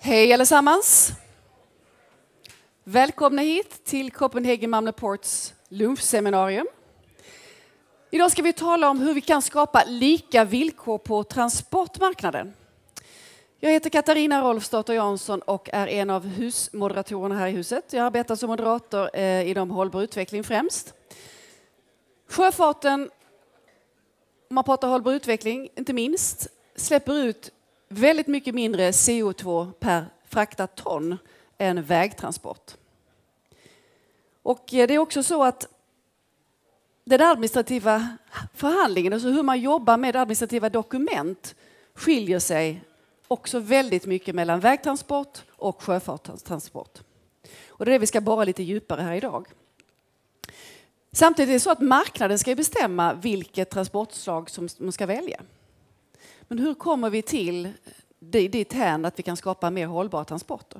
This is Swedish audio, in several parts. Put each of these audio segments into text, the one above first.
Hej allesammans! Välkomna hit till Copenhagen Malmö Ports lunchseminarium. Idag ska vi tala om hur vi kan skapa lika villkor på transportmarknaden. Jag heter Katarina Rolfsdotter Jansson och är en av husmoderatorerna här i huset. Jag arbetar som moderator inom hållbar utveckling främst. Sjöfarten, om man pratar hållbar utveckling, inte minst, släpper ut väldigt mycket mindre CO2 per fraktat ton än vägtransport. Och det är också så att den administrativa förhandlingen, alltså hur man jobbar med administrativa dokument, skiljer sig också väldigt mycket mellan vägtransport och sjöfartstransport. Och det är det vi ska borra lite djupare här idag. Samtidigt är det så att marknaden ska bestämma vilket transportslag som man ska välja. Men hur kommer vi till dit hän att vi kan skapa mer hållbara transporter?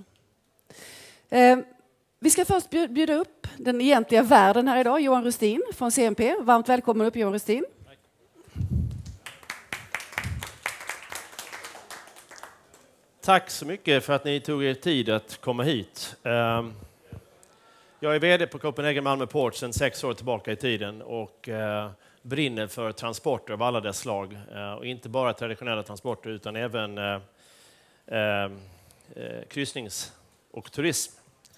Vi ska först bjuda upp den egentliga värden här idag, Johan Rustin från CMP. Varmt välkommen upp, Johan Rustin. Tack så mycket för att ni tog er tid att komma hit. Jag är vd på Copenhagen Malmö Port sedan 6 år tillbaka i tiden och brinner för transporter av alla dess slag. Och inte bara traditionella transporter utan även kryssnings- och turism.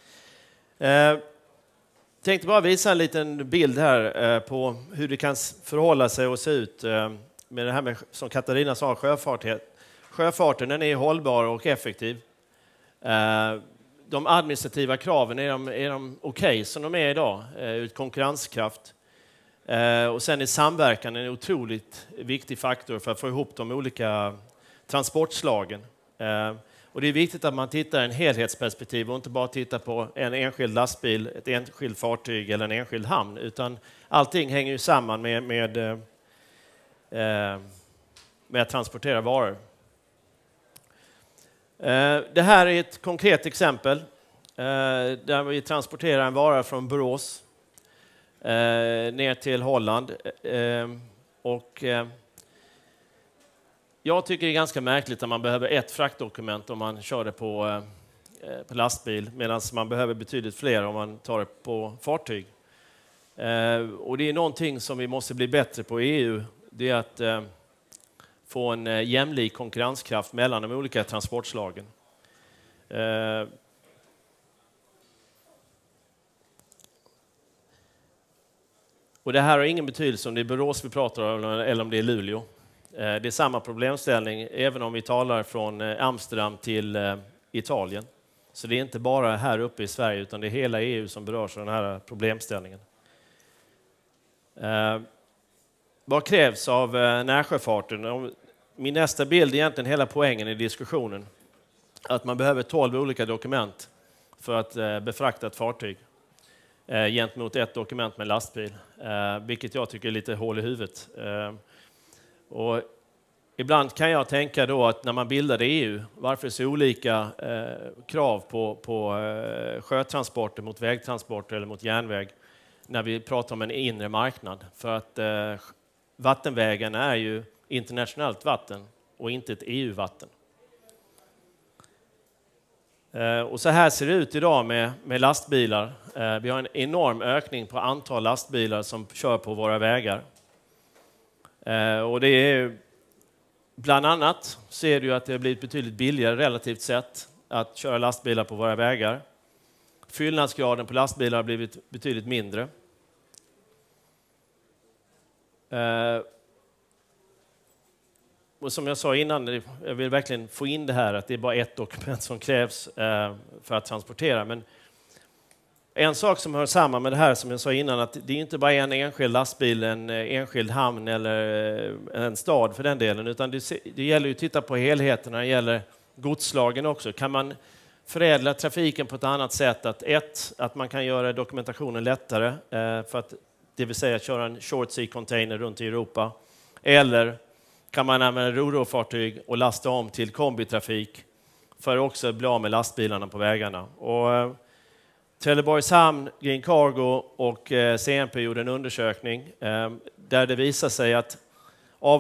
Tänkte bara visa en liten bild här på hur det kan förhålla sig och se ut med det här med, som Katarina sa, sjöfarten. Den är hållbar och effektiv. De administrativa kraven, är de okej som de är idag? Ut konkurrenskraft. Och sen är samverkan en otroligt viktig faktor för att få ihop de olika transportslagen. Och det är viktigt att man tittar i en helhetsperspektiv och inte bara tittar på en enskild lastbil, ett enskilt fartyg eller en enskild hamn. Utan allting hänger ju samman med att transportera varor. Det här är ett konkret exempel där vi transporterar en vara från Borås ner till Holland. Jag tycker det är ganska märkligt att man behöver ett fraktdokument om man kör det på lastbil medan man behöver betydligt fler om man tar det på fartyg. Och det är någonting som vi måste bli bättre på i EU. Det är att få en jämlik konkurrenskraft mellan de olika transportslagen. Och det här har ingen betydelse om det är Borås vi pratar om eller om det är Luleå. Det är samma problemställning även om vi talar från Amsterdam till Italien. Så det är inte bara här uppe i Sverige utan det är hela EU som berörs av den här problemställningen. Vad krävs av närsjöfarten? Min nästa bild är egentligen hela poängen i diskussionen. Att man behöver 12 olika dokument för att befrakta ett fartyg gentemot ett dokument med lastbil. Vilket jag tycker är lite hål i huvudet. Och ibland kan jag tänka då att när man bildade EU, varför är det så olika krav på sjötransporter mot vägtransporter eller mot järnväg när vi pratar om en inre marknad? För att vattenvägen är ju internationellt vatten och inte ett EU-vatten. Och så här ser det ut idag med lastbilar. Vi har en enorm ökning på antal lastbilar som kör på våra vägar. Och det är bland annat ser du att det har blivit betydligt billigare relativt sett att köra lastbilar på våra vägar. Fyllnadsgraden på lastbilar har blivit betydligt mindre. Och som jag sa innan, jag vill verkligen få in det här att det är bara ett dokument som krävs för att transportera. Men en sak som hör samman med det här som jag sa innan, att det är inte bara en enskild lastbil, en enskild hamn eller en stad för den delen, utan det gäller ju att titta på helheten när det gäller godslagen också. Kan man förädla trafiken på ett annat sätt? Att man kan göra dokumentationen lättare för att det vill säga köra en short sea container runt i Europa. Eller kan man använda ro-ro-fartyg och lasta om till kombitrafik för att också bli av med lastbilarna på vägarna. Och Trelleborgs hamn, Green Cargo och CMP gjorde en undersökning där det visar sig att av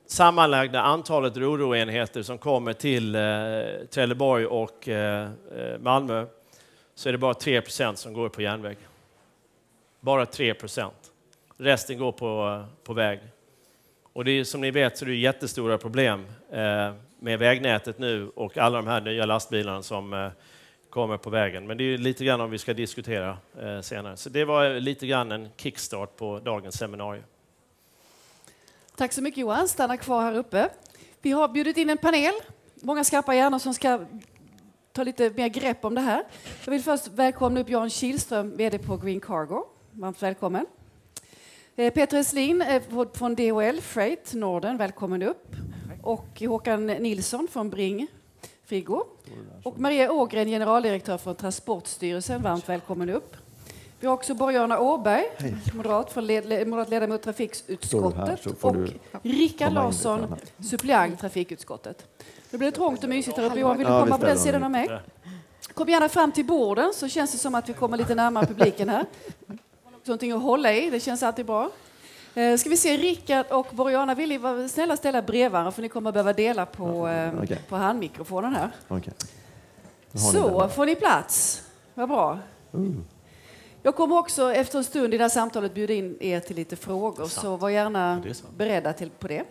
sammanlagda antalet RoRo-enheter som kommer till Trelleborg och Malmö, så är det bara 3% som går på järnväg. Bara 3%. Resten går på väg. Och det är, som ni vet, så är det jättestora problem med vägnätet nu och alla de här nya lastbilarna som kommer på vägen. Men det är lite grann om vi ska diskutera senare. Så det var lite grann en kickstart på dagens seminarium. Tack så mycket Johan, stanna kvar här uppe. Vi har bjudit in en panel, många skarpa hjärnor som ska ta lite mer grepp om det här. Jag vill först välkomna upp Jan Kihlström, vd på Green Cargo. Varmt välkommen. Peter Eslin från DHL Freight Norden, välkommen upp. Och Håkan Nilsson från Bring Frigo. Och Maria Ågren, generaldirektör för Transportstyrelsen, varmt välkommen upp. Vi har också Boriana Åberg, moderat ledamot trafikutskottet, och Rickard Larsson, suppleant trafikutskottet. Nu blir det trångt och mysigt här uppe. Johan, vill du komma på den sidan av mig? Kom gärna fram till borden så känns det som att vi kommer lite närmare publiken här. Någonting att hålla i, det känns alltid bra. Ska vi se, Rickard och Boriana, vill ni vara snälla ställa bredvid, för ni kommer behöva dela på handmikrofonen här. Så, får ni plats? Vad bra. Jag kommer också efter en stund i det här samtalet bjuda in er till lite frågor, så var gärna beredda på det.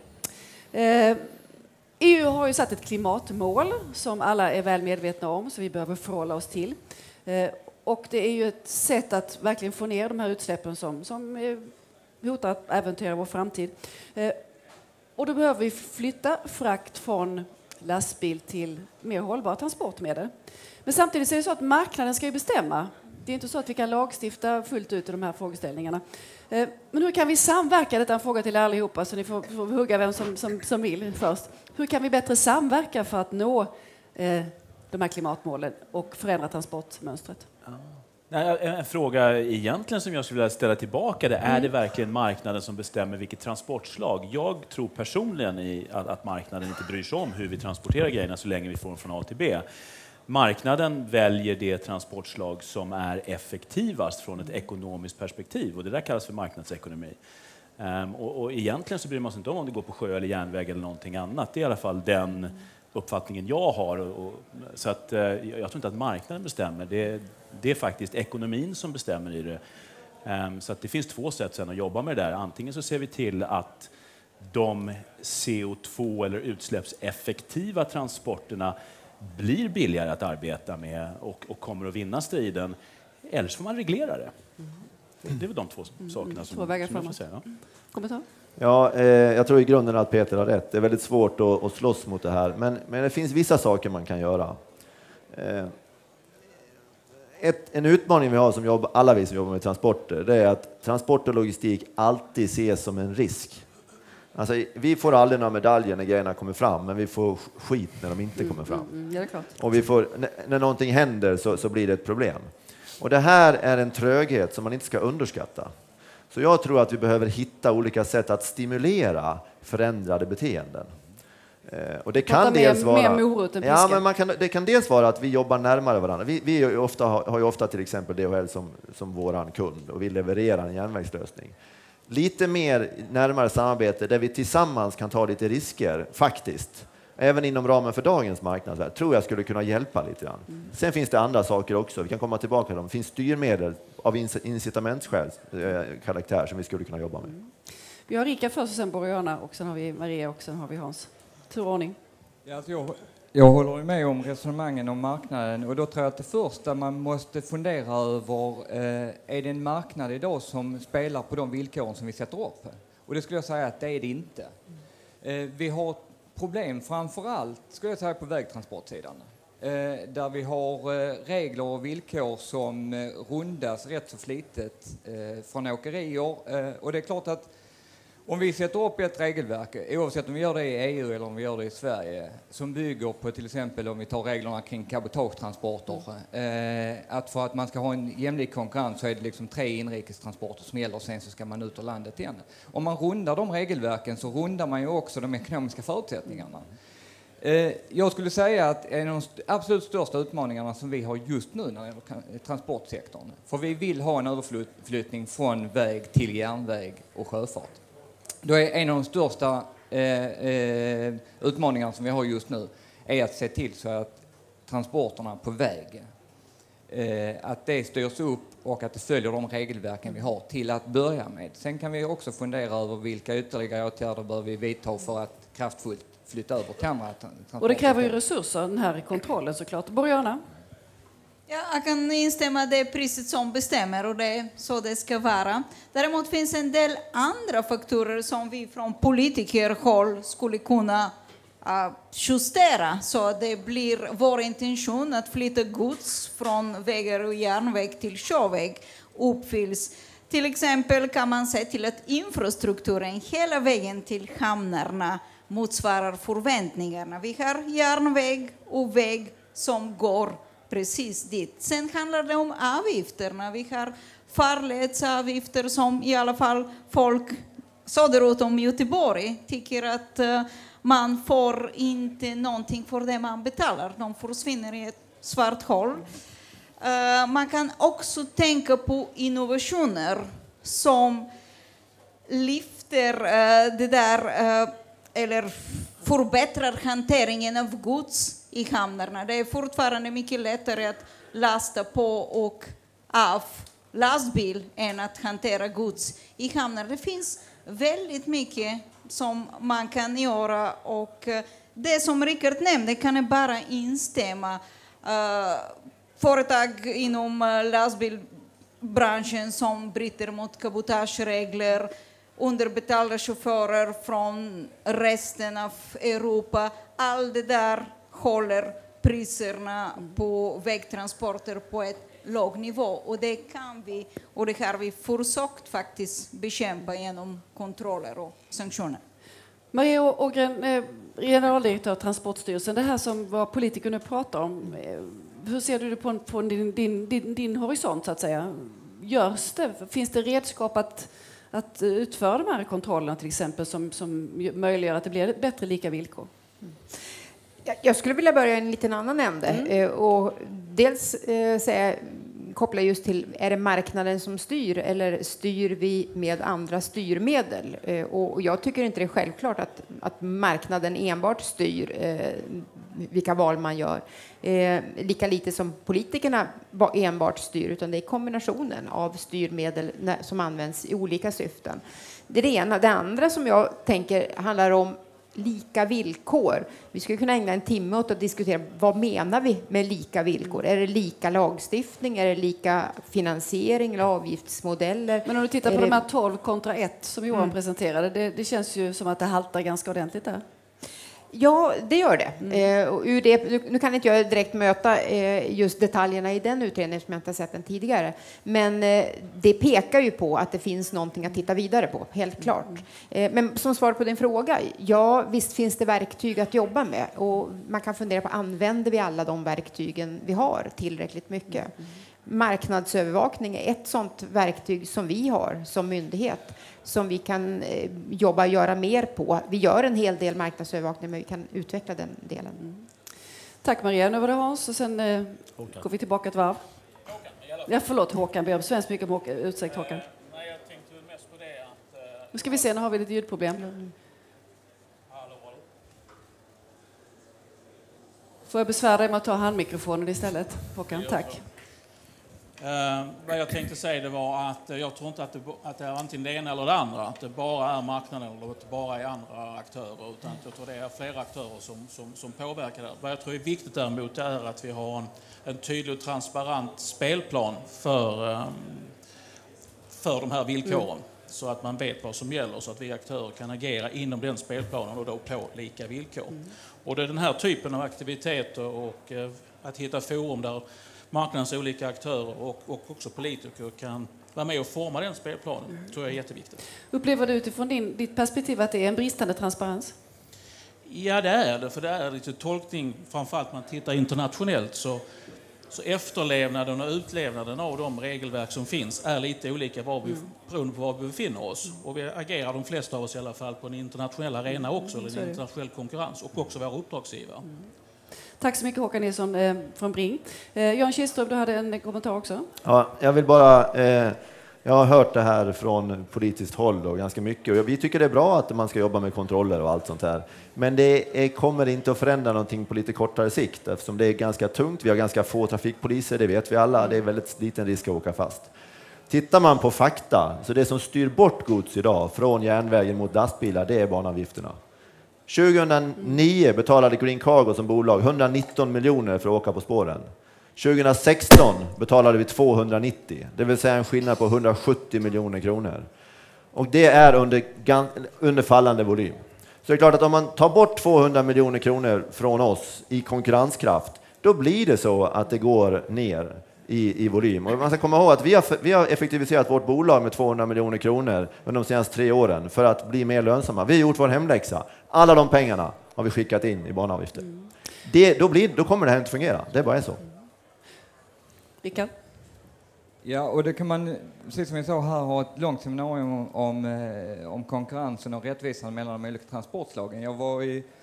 EU har ju satt ett klimatmål som alla är väl medvetna om, så vi behöver förhålla oss till. Och det är ju ett sätt att verkligen få ner de här utsläppen som hotar att äventyra vår framtid. Och då behöver vi flytta frakt från lastbil till mer hållbara transportmedel. Men samtidigt är det så att marknaden ska ju bestämma. Det är inte så att vi kan lagstifta fullt ut i de här frågeställningarna. Men hur kan vi samverka? Detta är en fråga till allihopa, så ni får hugga vem som vill först. Hur kan vi bättre samverka för att nå de här klimatmålen och förändra transportmönstret? En fråga egentligen som jag skulle vilja ställa tillbaka, det är det verkligen marknaden som bestämmer vilket transportslag? Jag tror personligen att marknaden inte bryr sig om hur vi transporterar grejerna så länge vi får dem från A till B. Marknaden väljer det transportslag som är effektivast från ett ekonomiskt perspektiv, och det där kallas för marknadsekonomi. Och egentligen så bryr man sig inte om det går på sjö eller järnväg eller någonting annat. Det är i alla fall den uppfattningen jag har. Så att, jag tror inte att marknaden bestämmer. Det är faktiskt ekonomin som bestämmer i det. Så att det finns två sätt sen att jobba med det där. Antingen så ser vi till att de CO2 eller utsläppseffektiva transporterna blir billigare att arbeta med och kommer att vinna striden. Eller så får man reglera det. Det är väl de två sakerna som jag får säga. Ja. Kommentar? Ja, jag tror i grunden att Peter har rätt. Det är väldigt svårt att slåss mot det här. Men det finns vissa saker man kan göra. En utmaning vi har som alla vi som jobbar med transporter, det är att transport och logistik alltid ses som en risk. Alltså, vi får aldrig några medaljer när grejerna kommer fram, men vi får skit när de inte kommer fram. Ja, det är klart. Och när någonting händer så blir det ett problem. Och det här är en tröghet som man inte ska underskatta. Så jag tror att vi behöver hitta olika sätt att stimulera förändrade beteenden. Och det kan dels vara det kan dels vara att vi jobbar närmare varandra. Vi har ju ofta till exempel DHL som våran kund och vi levererar en järnvägslösning. Lite mer närmare samarbete där vi tillsammans kan ta lite risker faktiskt. Även inom ramen för dagens marknad tror jag skulle kunna hjälpa lite grann. Sen finns det andra saker också. Vi kan komma tillbaka till dem. Det finns styrmedel av incitamentsskäl karaktär som vi skulle kunna jobba med. Vi har Rika först och sen Boriana och sen har vi Maria och sen har vi Hans. Turordning. Ja, alltså jag håller med om resonemangen om marknaden, och då tror jag att det första man måste fundera över är det en marknad idag som spelar på de villkoren som vi sätter upp. Och det skulle jag säga att det är det inte. Vi har problem framförallt skulle jag säga på vägtransportsidan. Där vi har regler och villkor som rundas rätt så flitigt från åkerier. Och det är klart att om vi sätter upp ett regelverk, oavsett om vi gör det i EU eller om vi gör det i Sverige, som bygger på till exempel om vi tar reglerna kring cabotagetransporter, att för att man ska ha en jämlik konkurrens så är det liksom 3 inrikestransporter som gäller och sen så ska man ut ur landet igen. Om man rundar de regelverken så rundar man ju också de ekonomiska förutsättningarna. Jag skulle säga att en av de absolut största utmaningarna som vi har just nu när det gäller transportsektorn, för vi vill ha en överflyttning från väg till järnväg och sjöfart. Då är en av de största utmaningar som vi har just nu är att se till så att transporterna på väg, att det styrs upp och att det följer de regelverken vi har till att börja med. Sen kan vi också fundera över vilka ytterligare åtgärder bör vi vidta för att kraftfullt flytta över till andra transporter. Och det kräver ju resurser, den här kontrollen såklart. Boriana? Ja, jag kan instämma, det är priset som bestämmer och det är så det ska vara. Däremot finns en del andra faktorer som vi från politikerhåll skulle kunna justera så att det blir vår intention att flytta gods från vägar och järnväg till sjöväg uppfylls. Till exempel kan man se till att infrastrukturen hela vägen till hamnarna motsvarar förväntningarna. Vi har järnväg och väg som går precis dit. Sen handlar det om avgifterna. Vi har farledsavgifter som i alla fall folk söderut om Göteborg tycker att man får inte någonting för det man betalar. De försvinner i ett svart hål. Man kan också tänka på innovationer som lyfter det där eller förbättrar hanteringen av gods i hamnarna. Det är fortfarande mycket lättare att lasta på och av lastbil än att hantera gods i hamnar. Det finns väldigt mycket som man kan göra och det som Rickard nämnde kan jag bara instämma. Företag inom lastbilbranschen som bryter mot cabotageregler, underbetalda chaufförer från resten av Europa. Allt det där håller priserna på vägtransporter på ett låg nivå och det kan vi och det har vi försökt faktiskt bekämpa genom kontroller och sanktioner. Maria Ågren, generaldirektör Transportstyrelsen, det här som våra politiker nu pratar om, hur ser du det på din horisont så att säga? Görs det? Finns det redskap att utföra de här kontrollerna till exempel som möjliggör att det blir bättre lika villkor? Jag skulle vilja börja i en liten annan ände och dels koppla just till, är det marknaden som styr eller styr vi med andra styrmedel? Och jag tycker inte det är självklart att marknaden enbart styr vilka val man gör. Lika lite som politikerna enbart styr, utan det är kombinationen av styrmedel som används i olika syften. Det är det ena. Det andra som jag tänker handlar om lika villkor. Vi skulle kunna ägna en timme åt att diskutera vad menar vi med lika villkor. Är det lika lagstiftning? Är det lika finansiering eller avgiftsmodeller? Men om du tittar på de här 12 kontra 1 som Johan presenterade, det känns ju som att det haltar ganska ordentligt där. Ja, det gör det. Och ur det nu kan inte jag direkt möta just detaljerna i den utredningen som jag inte har sett den tidigare. Men det pekar ju på att det finns någonting att titta vidare på, helt klart. Men som svar på din fråga, ja visst finns det verktyg att jobba med. Och man kan fundera på, använder vi alla de verktygen vi har tillräckligt mycket? Marknadsövervakning är ett sådant verktyg som vi har som myndighet som vi kan göra mer på. Vi gör en hel del marknadsövervakning men vi kan utveckla den delen. Tack Maria. Nu var det Hans och sen går vi tillbaka ett varv. Ja, förlåt Håkan, ber om så hemskt mycket om ursäkt Håkan. Nej, jag tänkte mest på det att... Nu ska vi se, nu har vi lite ljudproblem. Får jag besvära dig med att ta handmikrofonen istället, Håkan? Tack. Vad jag tänkte säga det var att jag tror inte att det är antingen det ena eller det andra, att det bara är marknaden eller att det bara är andra aktörer, utan jag tror det är flera aktörer som påverkar det. Vad jag tror är viktigt däremot är att vi har en tydlig och transparent spelplan för de här villkoren. Så att man vet vad som gäller, så att vi aktörer kan agera inom den spelplanen och då på lika villkor. Och det är den här typen av aktiviteter och att hitta forum där marknadens olika aktörer och också politiker kan vara med och forma den spelplanen, tror jag är jätteviktigt. Upplever du utifrån ditt perspektiv att det är en bristande transparens? Ja, det är det, för det är lite tolkning, framförallt när man tittar internationellt så efterlevnaden och utlevnaden av de regelverk som finns är lite olika beroende på var vi befinner oss. Och vi agerar de flesta av oss i alla fall på en internationell arena också, eller en internationell konkurrens, och också våra uppdragsgivare. Tack så mycket Håkan Nilsson från Bring. Jan Kihlström, du hade en kommentar också? Ja, jag vill bara Jag har hört det här från politiskt håll och ganska mycket. Och vi tycker det är bra att man ska jobba med kontroller och allt sånt här. Men det kommer inte att förändra någonting på lite kortare sikt eftersom det är ganska tungt. Vi har ganska få trafikpoliser, det vet vi alla. Det är väldigt liten risk att åka fast. Tittar man på fakta, så det som styr bort gods idag från järnvägen mot lastbilar, det är banavgifterna. 2009 betalade Green Cargo som bolag 119 miljoner för att åka på spåren. 2016 betalade vi 290, det vill säga en skillnad på 170 miljoner kronor. Och det är under fallande volym. Så det är klart att om man tar bort 200 miljoner kronor från oss i konkurrenskraft, då blir det så att det går ner i volym. Och man ska komma ihåg att vi har effektiviserat vårt bolag med 200 miljoner kronor under de senaste 3 åren för att bli mer lönsamma. Vi har gjort vår hemläxa. Alla de pengarna har vi skickat in i banavgifter. Då kommer det här inte fungera. Det bara är så. Rickard? Ja, och det kan man, precis som vi sa här, ha ett långt seminarium om konkurrensen och rättvisan mellan de olika transportslagen. Jag var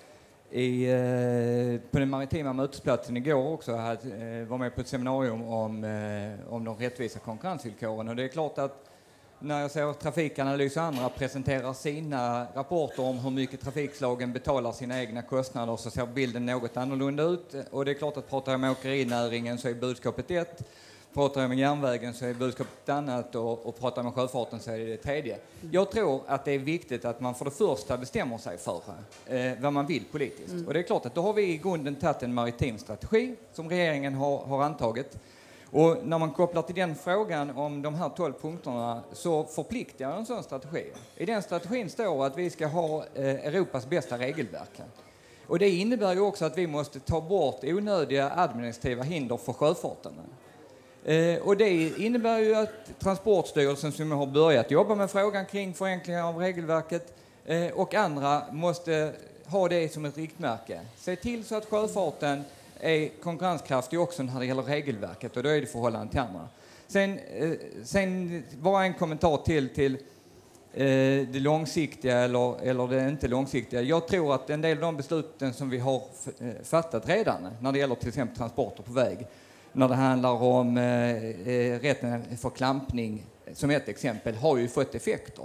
på den maritima mötesplatsen igår också, var med på ett seminarium om de rättvisa konkurrensvillkoren. Och det är klart att när jag ser Trafikanalys och andra presenterar sina rapporter om hur mycket trafikslagen betalar sina egna kostnader, så ser bilden något annorlunda ut. Och det är klart att pratar jag med åkerinäringen så är budskapet ett. Pratar jag med järnvägen så är budskapet ett annat, och pratar jag med sjöfarten så är det tredje. Jag tror att det är viktigt att man för det första bestämmer sig för vad man vill politiskt. Och det är klart att då har vi i grunden tagit en maritim strategi som regeringen har antagit. Och när man kopplar till den frågan om de här 12 punkterna så förpliktar en sån strategi. I den strategin står att vi ska ha Europas bästa regelverk. Och det innebär ju också att vi måste ta bort onödiga administrativa hinder för sjöfarten. Och det innebär ju att Transportstyrelsen, som har börjat jobba med frågan kring förenklingar av regelverket, och andra måste ha det som ett riktmärke. Se till så att sjöfarten är konkurrenskraftig också när det gäller regelverket, och då är det förhållande till andra. Sen bara en kommentar till det långsiktiga eller det inte långsiktiga. Jag tror att en del av de besluten som vi har fattat redan när det gäller till exempel transporter på väg, när det handlar om rätten för klampning som ett exempel, har ju fått effekter.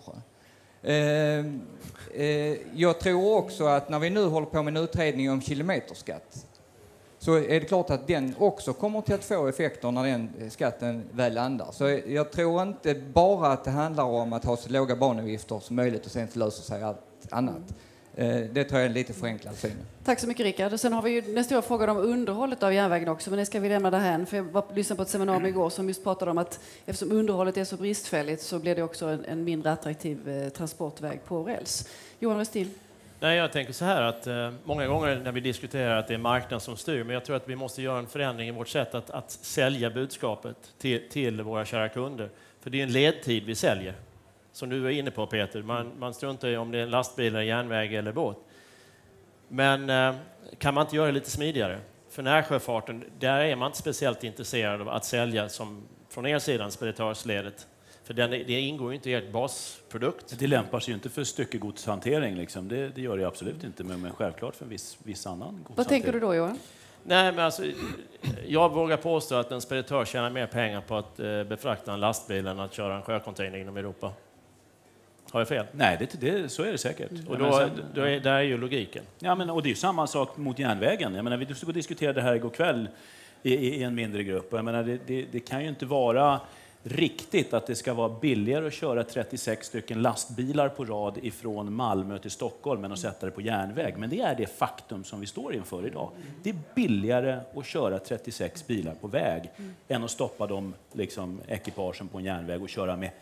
Jag tror också att när vi nu håller på med en utredning om kilometerskatt, så är det klart att den också kommer till att få effekter när den skatten väl landar. Så jag tror inte bara att det handlar om att ha så låga banavgifter som möjligt och sen löser sig allt annat. Det tror jag är lite förenklat syn. Tack så mycket, Rickard. Sen har vi ju den stora frågan om underhållet av järnvägen också, men det ska vi lämna därhän. För jag lyssnade på ett seminarium igår som just pratade om att eftersom underhållet är så bristfälligt så blir det också en mindre attraktiv transportväg på räls. Johan Westin? Nej, jag tänker så här att många gånger när vi diskuterar att det är marknaden som styr, men jag tror att vi måste göra en förändring i vårt sätt att sälja budskapet till våra kära kunder. För det är en ledtid vi säljer. Som du är inne på, Peter. Man struntar i om det är en lastbil, eller järnväg eller båt. Men kan man inte göra det lite smidigare? För närsjöfarten, där är man inte speciellt intresserad av att sälja som från er sidan speditörsledet. För det ingår ju inte i ert basprodukt. Det lämpar sig ju inte för styckegodshantering. Liksom. Det gör det absolut inte, men självklart för en viss annan godshantering. Vad tänker du då, Johan? Nej, men alltså, jag vågar påstå att en speditör tjänar mer pengar på att befrakta en lastbil än att köra en sjöcontainer inom Europa. Har jag fel? Nej, så är det säkert. Och där är ju logiken. Ja, och det är ju samma sak mot järnvägen. Jag menar, vi stod och diskuterade det här igår kväll i en mindre grupp. Jag menar, det kan ju inte vara riktigt att det ska vara billigare att köra 36 stycken lastbilar på rad ifrån Malmö till Stockholm än att sätta det på järnväg. Men det är det faktum som vi står inför idag. Det är billigare att köra 36 bilar på väg än att stoppa de ekipagen på en järnväg och köra med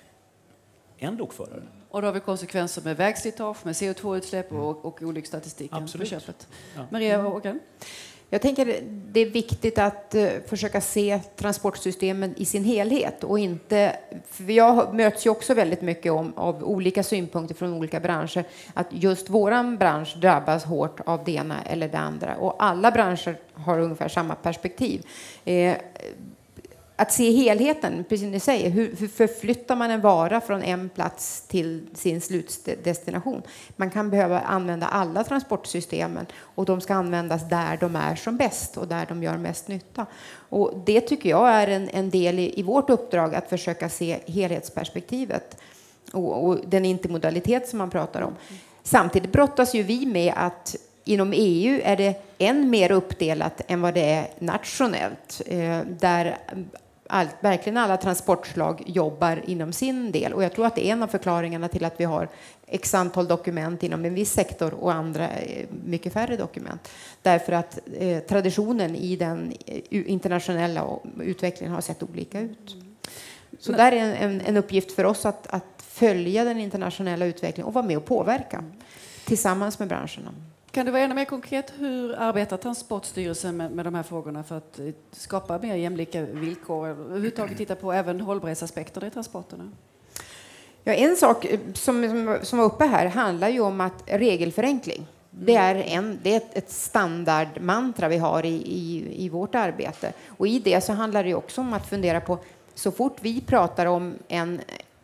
en lokförare. Och då har vi konsekvenser med vägslitage, med CO2-utsläpp och olycksstatistiken. Absolut. På köpet. Ja. Maria Ågren? Jag tänker det är viktigt att försöka se transportsystemen i sin helhet och inte, för jag möts ju också väldigt mycket av olika synpunkter från olika branscher, att just våran bransch drabbas hårt av det ena eller det andra, och alla branscher har ungefär samma perspektiv. att se helheten, precis som ni säger. Hur förflyttar man en vara från en plats till sin slutdestination? Man kan behöva använda alla transportsystemen och de ska användas där de är som bäst och där de gör mest nytta. Och det tycker jag är en del i vårt uppdrag, att försöka se helhetsperspektivet och den intermodalitet som man pratar om. Samtidigt brottas ju vi med att inom EU är det än mer uppdelat än vad det är nationellt, där verkligen alla transportslag jobbar inom sin del. Och jag tror att det är en av förklaringarna till att vi har x antal dokument inom en viss sektor och andra mycket färre dokument. Därför att traditionen i den internationella utvecklingen har sett olika ut. Så där är en uppgift för oss att följa den internationella utvecklingen och vara med och påverka tillsammans med branscherna. Kan det vara ännu mer konkret? Hur arbetar Transportstyrelsen med de här frågorna för att skapa mer jämlika villkor? Överhuvudtaget titta på även hållbarhetsaspekter i transporterna? Ja, en sak som var uppe här handlar ju om att regelförenkling. Det är ett standardmantra vi har i vårt arbete. Och i det så handlar det också om att fundera på, så fort vi pratar om en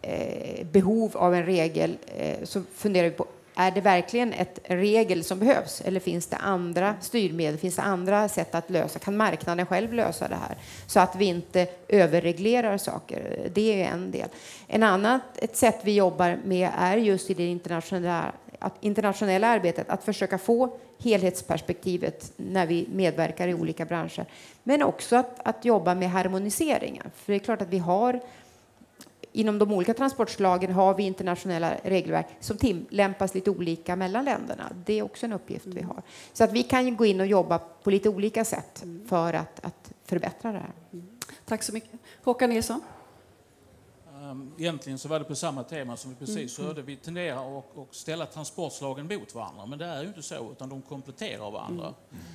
behov av en regel, så funderar vi på, är det verkligen ett regel som behövs? Eller finns det andra styrmedel? Finns det andra sätt att lösa? Kan marknaden själv lösa det här? Så att vi inte överreglerar saker. Det är en del. Ett sätt vi jobbar med är just i det internationella arbetet att försöka få helhetsperspektivet när vi medverkar i olika branscher. Men också att jobba med harmoniseringar. För det är klart att vi har inom de olika transportslagen har vi internationella regelverk som tillämpas lite olika mellan länderna. Det är också en uppgift vi har. Så att vi kan gå in och jobba på lite olika sätt för att förbättra det här. Tack så mycket. Håkan Nilsson? Egentligen så var det på samma tema som vi precis hörde. Vi tenderar att ställa transportslagen mot varandra, men det är ju inte så, utan de kompletterar varandra.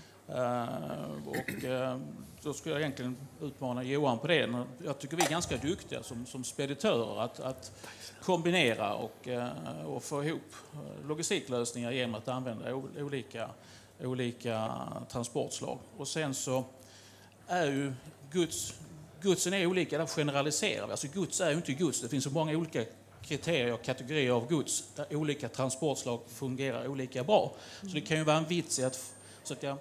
Då skulle jag egentligen utmana Johan på det. Jag tycker vi är ganska duktiga som speditörer att kombinera och få ihop logistiklösningar genom att använda olika transportslag. Och sen så är ju godsen är olika, där generaliserar vi. Alltså gods är ju inte gods. Det finns så många olika kriterier och kategorier av gods där olika transportslag fungerar olika bra. Så det kan ju vara en vits i att försöka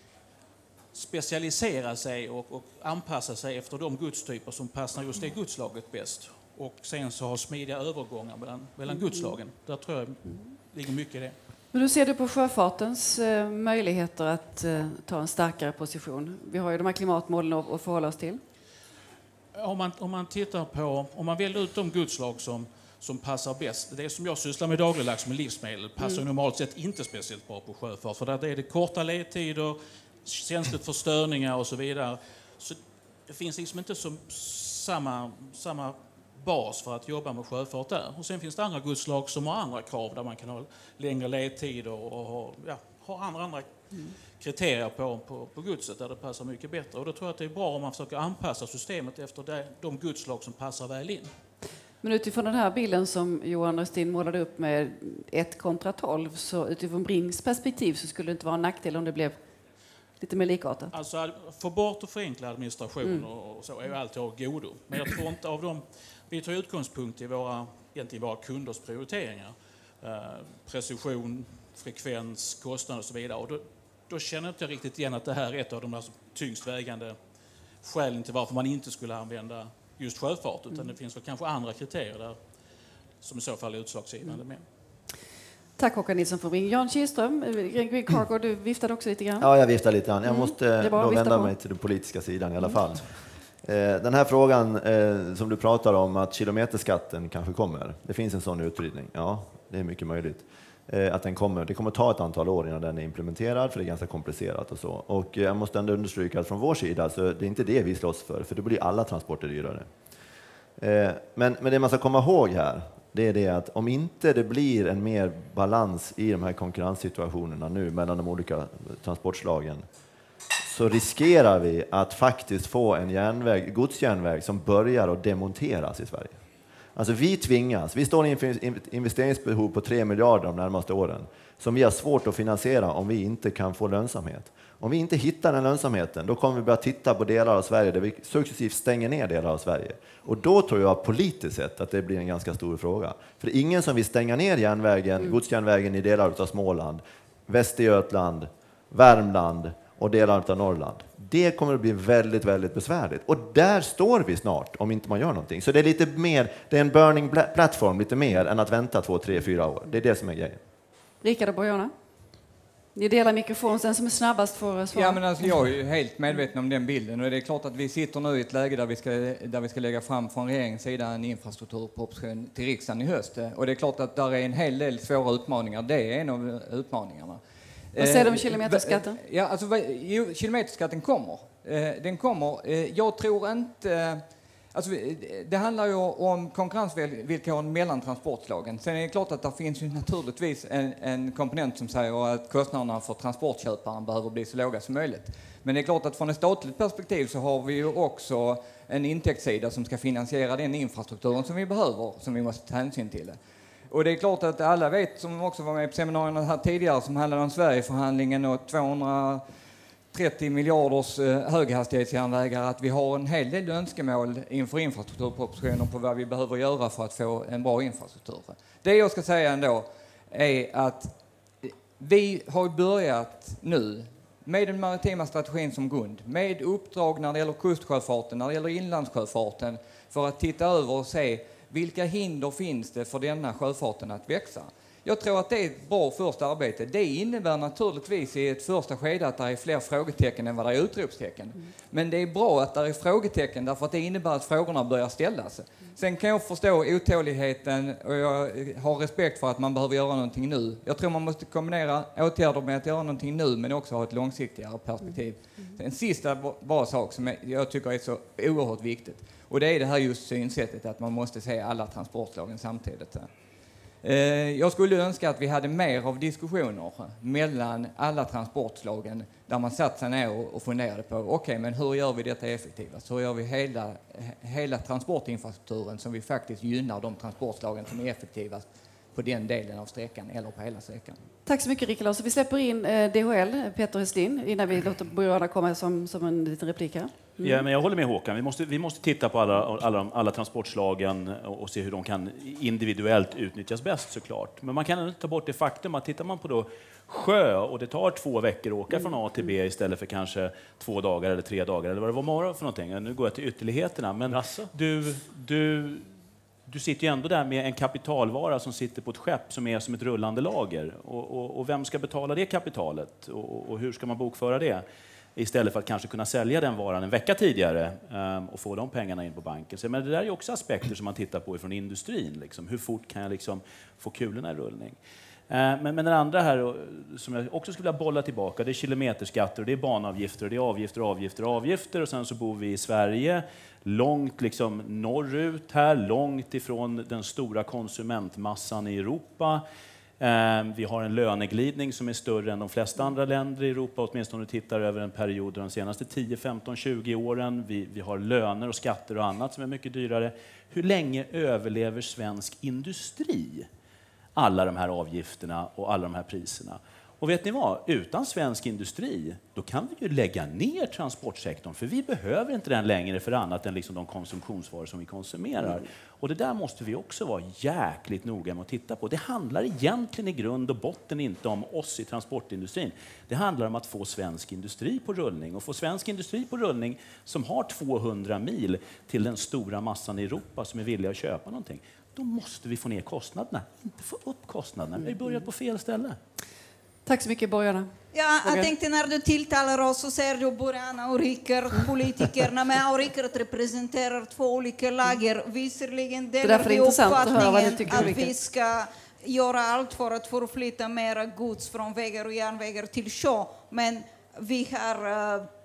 specialisera sig och anpassa sig efter de godstyper som passar just det godslaget bäst. Och sen så ha smidiga övergångar mellan godslagen. Där tror jag ligger mycket i det. Men hur ser du på sjöfartens möjligheter att ta en starkare position? Vi har ju de här klimatmålen att förhålla oss till. Om man tittar på, om man väljer ut de godslag som passar bäst. Det som jag sysslar med dagligdags med livsmedel passar normalt sett inte speciellt bra på sjöfart. För där är det korta ledtider, känsligt för störningar och så vidare. Så det finns liksom inte samma bas för att jobba med sjöfart där. Och sen finns det andra godslag som har andra krav där man kan ha längre ledtider och ha andra kriterier på godset där det passar mycket bättre. Och då tror jag att det är bra om man försöker anpassa systemet efter de godslag som passar väl in. Men utifrån den här bilden som Johan Röstin målade upp med 1 kontra 12, så utifrån Brings perspektiv så skulle det inte vara en nackdel om det blev lite mer likartat. Alltså få bort och förenkla administration och så är ju alltid av godo. Men jag tror inte av dem, vi tar utgångspunkt i våra kunders prioriteringar. Precision, frekvens, kostnader och så vidare. Och då känner jag inte riktigt igen att det här är ett av de tyngst vägande skälen till varför man inte skulle använda just sjöfart. Utan det finns väl kanske andra kriterier där som i så fall är utslagsgivande med. Tack Håkan Nilsson för ring. Jan Kihlström, Green Cargo, du viftade också lite grann. Ja, jag viftar lite grann. Jag måste då vända mig till den politiska sidan i alla fall. Den här frågan som du pratar om, att kilometerskatten kanske kommer. Det finns en sån utredning. Ja, det är mycket möjligt att den kommer. Det kommer ta ett antal år innan den är implementerad, för det är ganska komplicerat och så. Och jag måste ändå understryka att från vår sida så det är inte det vi slåss för det blir alla transporter dyrare. Men det man ska komma ihåg här, det är det att om inte det blir en mer balans i de här konkurrenssituationerna nu mellan de olika transportslagen, så riskerar vi att faktiskt få en godsjärnväg som börjar att demonteras i Sverige. Alltså vi står inför investeringsbehov på 3 miljarder de närmaste åren som vi har svårt att finansiera om vi inte kan få lönsamhet. Om vi inte hittar den lönsamheten, då kommer vi börja titta på delar av Sverige där vi successivt stänger ner delar av Sverige. Och då tror jag politiskt sett att det blir en ganska stor fråga. För det är ingen som vill stänga ner järnvägen, godsjärnvägen i delar av Småland, Västergötland, Värmland och delar av Norrland. Det kommer att bli väldigt, väldigt besvärligt. Och där står vi snart om inte man gör någonting. Så det är lite mer, det är en burning platform lite mer än att vänta 2, 3, 4 år. Det är det som är grejen. Rickard och Boriana? Ni delar mikrofon, sen som är snabbast får svara. Ja, men alltså, jag är ju helt medveten om den bilden. Och det är klart att vi sitter nu i ett läge där vi ska lägga fram från regeringens sida en infrastrukturproposition till riksdagen i höst. Och det är klart att där är en hel del svåra utmaningar. Det är en av utmaningarna. Vad säger du om kilometerskatten? Ja, alltså, kilometerskatten kommer. Den kommer. Jag tror inte... Alltså, det handlar ju om konkurrensvillkoren mellan transportslagen. Sen är det klart att det finns ju naturligtvis en komponent som säger att kostnaderna för transportköparen behöver bli så låga som möjligt. Men det är klart att från ett statligt perspektiv så har vi ju också en intäktssida som ska finansiera den infrastrukturen som vi behöver, som vi måste ta hänsyn till. Och det är klart att alla vet, som också var med på seminarierna här tidigare, som handlade om Sverigeförhandlingen och 230 miljarders höghastighetsjärnvägar, att vi har en hel del önskemål inför infrastrukturpropositionen på vad vi behöver göra för att få en bra infrastruktur. Det jag ska säga ändå är att vi har börjat nu med den maritima strategin som grund, med uppdrag när det gäller kustsjöfarten, när det gäller inlandssjöfarten, för att titta över och se vilka hinder finns det för denna sjöfarten att växa. Jag tror att det är ett bra första arbete. Det innebär naturligtvis i ett första skede att det är fler frågetecken än vad det är utropstecken. Men det är bra att det är frågetecken därför att det innebär att frågorna börjar ställas. Sen kan jag förstå otåligheten och jag har respekt för att man behöver göra någonting nu. Jag tror man måste kombinera åtgärder med att göra någonting nu men också ha ett långsiktigare perspektiv. En sista bra sak som jag tycker är så oerhört viktigt. Och det är det här just synsättet att man måste se alla transportslagen samtidigt. Jag skulle önska att vi hade mer av diskussioner mellan alla transportslagen där man satt sig ner och funderade på okej, men hur gör vi detta effektivast? Hur gör vi hela transportinfrastrukturen som vi faktiskt gynnar de transportslagen som är effektivast på den delen av sträckan eller på hela sträckan. Tack så mycket Rickard. Så vi släpper in DHL, Peter Hestin, innan vi låter Boriana komma som en liten replik här. Ja, men jag håller med Håkan. Vi måste titta på alla transportslagen och se hur de kan individuellt utnyttjas bäst såklart. Men man kan inte ta bort det faktum att tittar man på då sjö och det tar 2 veckor att åka från A till B istället för kanske 2 dagar eller 3 dagar eller vad det var morgon för någonting. Nu går jag till ytterligheterna. Men du sitter ju ändå där med en kapitalvara som sitter på ett skepp som är som ett rullande lager. Och vem ska betala det kapitalet? Och hur ska man bokföra det? Istället för att kanske kunna sälja den varan en vecka tidigare och få de pengarna in på banken. Så, men det där är också aspekter som man tittar på från industrin. Liksom. Hur fort kan jag liksom få kulorna i rullning? Men den andra här som jag också skulle vilja bolla tillbaka, det är kilometerskatter och det är banavgifter och det är avgifter och sen så bor vi i Sverige långt liksom norrut här, långt ifrån den stora konsumentmassan i Europa. Vi har en löneglidning som är större än de flesta andra länder i Europa, åtminstone om du tittar över en period de senaste 10, 15, 20 åren. Vi har löner och skatter och annat som är mycket dyrare. Hur länge överlever svensk industri alla de här avgifterna och alla de här priserna? Och vet ni vad? Utan svensk industri, då kan vi ju lägga ner transportsektorn. För vi behöver inte den längre för annat än liksom de konsumtionsvaror som vi konsumerar. Och det där måste vi också vara jäkligt noga med att titta på. Det handlar egentligen i grund och botten inte om oss i transportindustrin. Det handlar om att få svensk industri på rullning. Och få svensk industri på rullning som har 200 mil till den stora massan i Europa som är villiga att köpa någonting. Då måste vi få ner kostnaderna, inte få upp kostnaderna. Vi börjar på fel ställe. Tack så mycket, Boriana. Ja, jag tänkte när du tilltalar oss så ser du Boriana och Rickard, politikerna, men jag och Rickard representerar 2 olika lager. Visserligen delar vi uppfattningen att vi ska göra allt för att förflytta mera gods från vägar och järnvägar till sjö, men vi har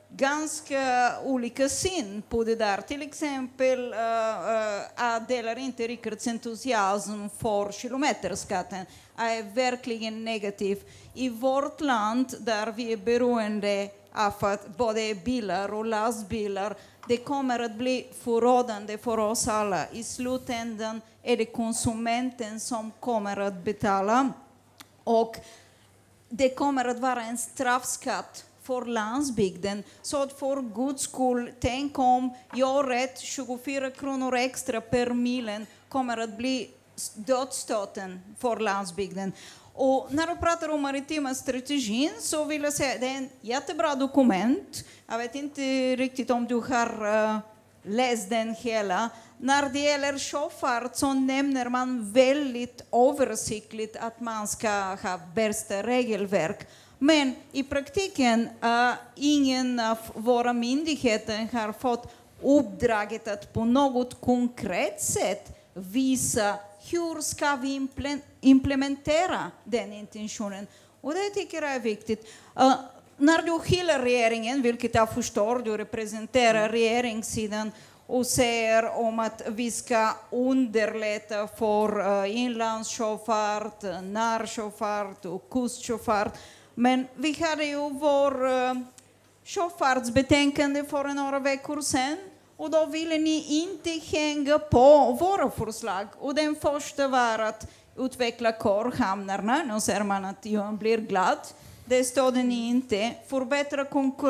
ganska olika syn på det där. Till exempel, jag delar inte Rickards entusiasm för kilometerskatten. Jag är verkligen negativ. I vårt land, där vi är beroende av att både bilar och lastbilar, det kommer att bli förrådande för oss alla. I slutändan är det konsumenten som kommer att betala. Och det kommer att vara en straffskatt för landsbygden. Så att för Guds skull, tänk om jag rätt 24 kronor extra per milen kommer att bli dödsstöten för landsbygden. Och när du pratar om maritima strategin så vill jag säga att det är en jättebra dokument. Jag vet inte riktigt om du har läst den hela. När det gäller sjöfart så nämner man väldigt översiktligt att man ska ha bästa regelverk. Men i praktiken ingen av våra myndigheter har fått uppdraget att på något konkret sätt visa hur ska vi implementera den intentionen. Och det tycker jag är viktigt. När du hyllar regeringen, vilket jag förstår, du representerar regeringssidan och säger om att vi ska underlätta för inlandssjöfart, närsjöfart och kustsjöfart. Men vi hade ju vår sjöfartsbetänkande för några veckor sedan. Och då ville ni inte hänga på våra förslag. Och den första var att utveckla korhamnarna. Nu ser man att Johan blir glad. Det stödde ni inte. Förbättra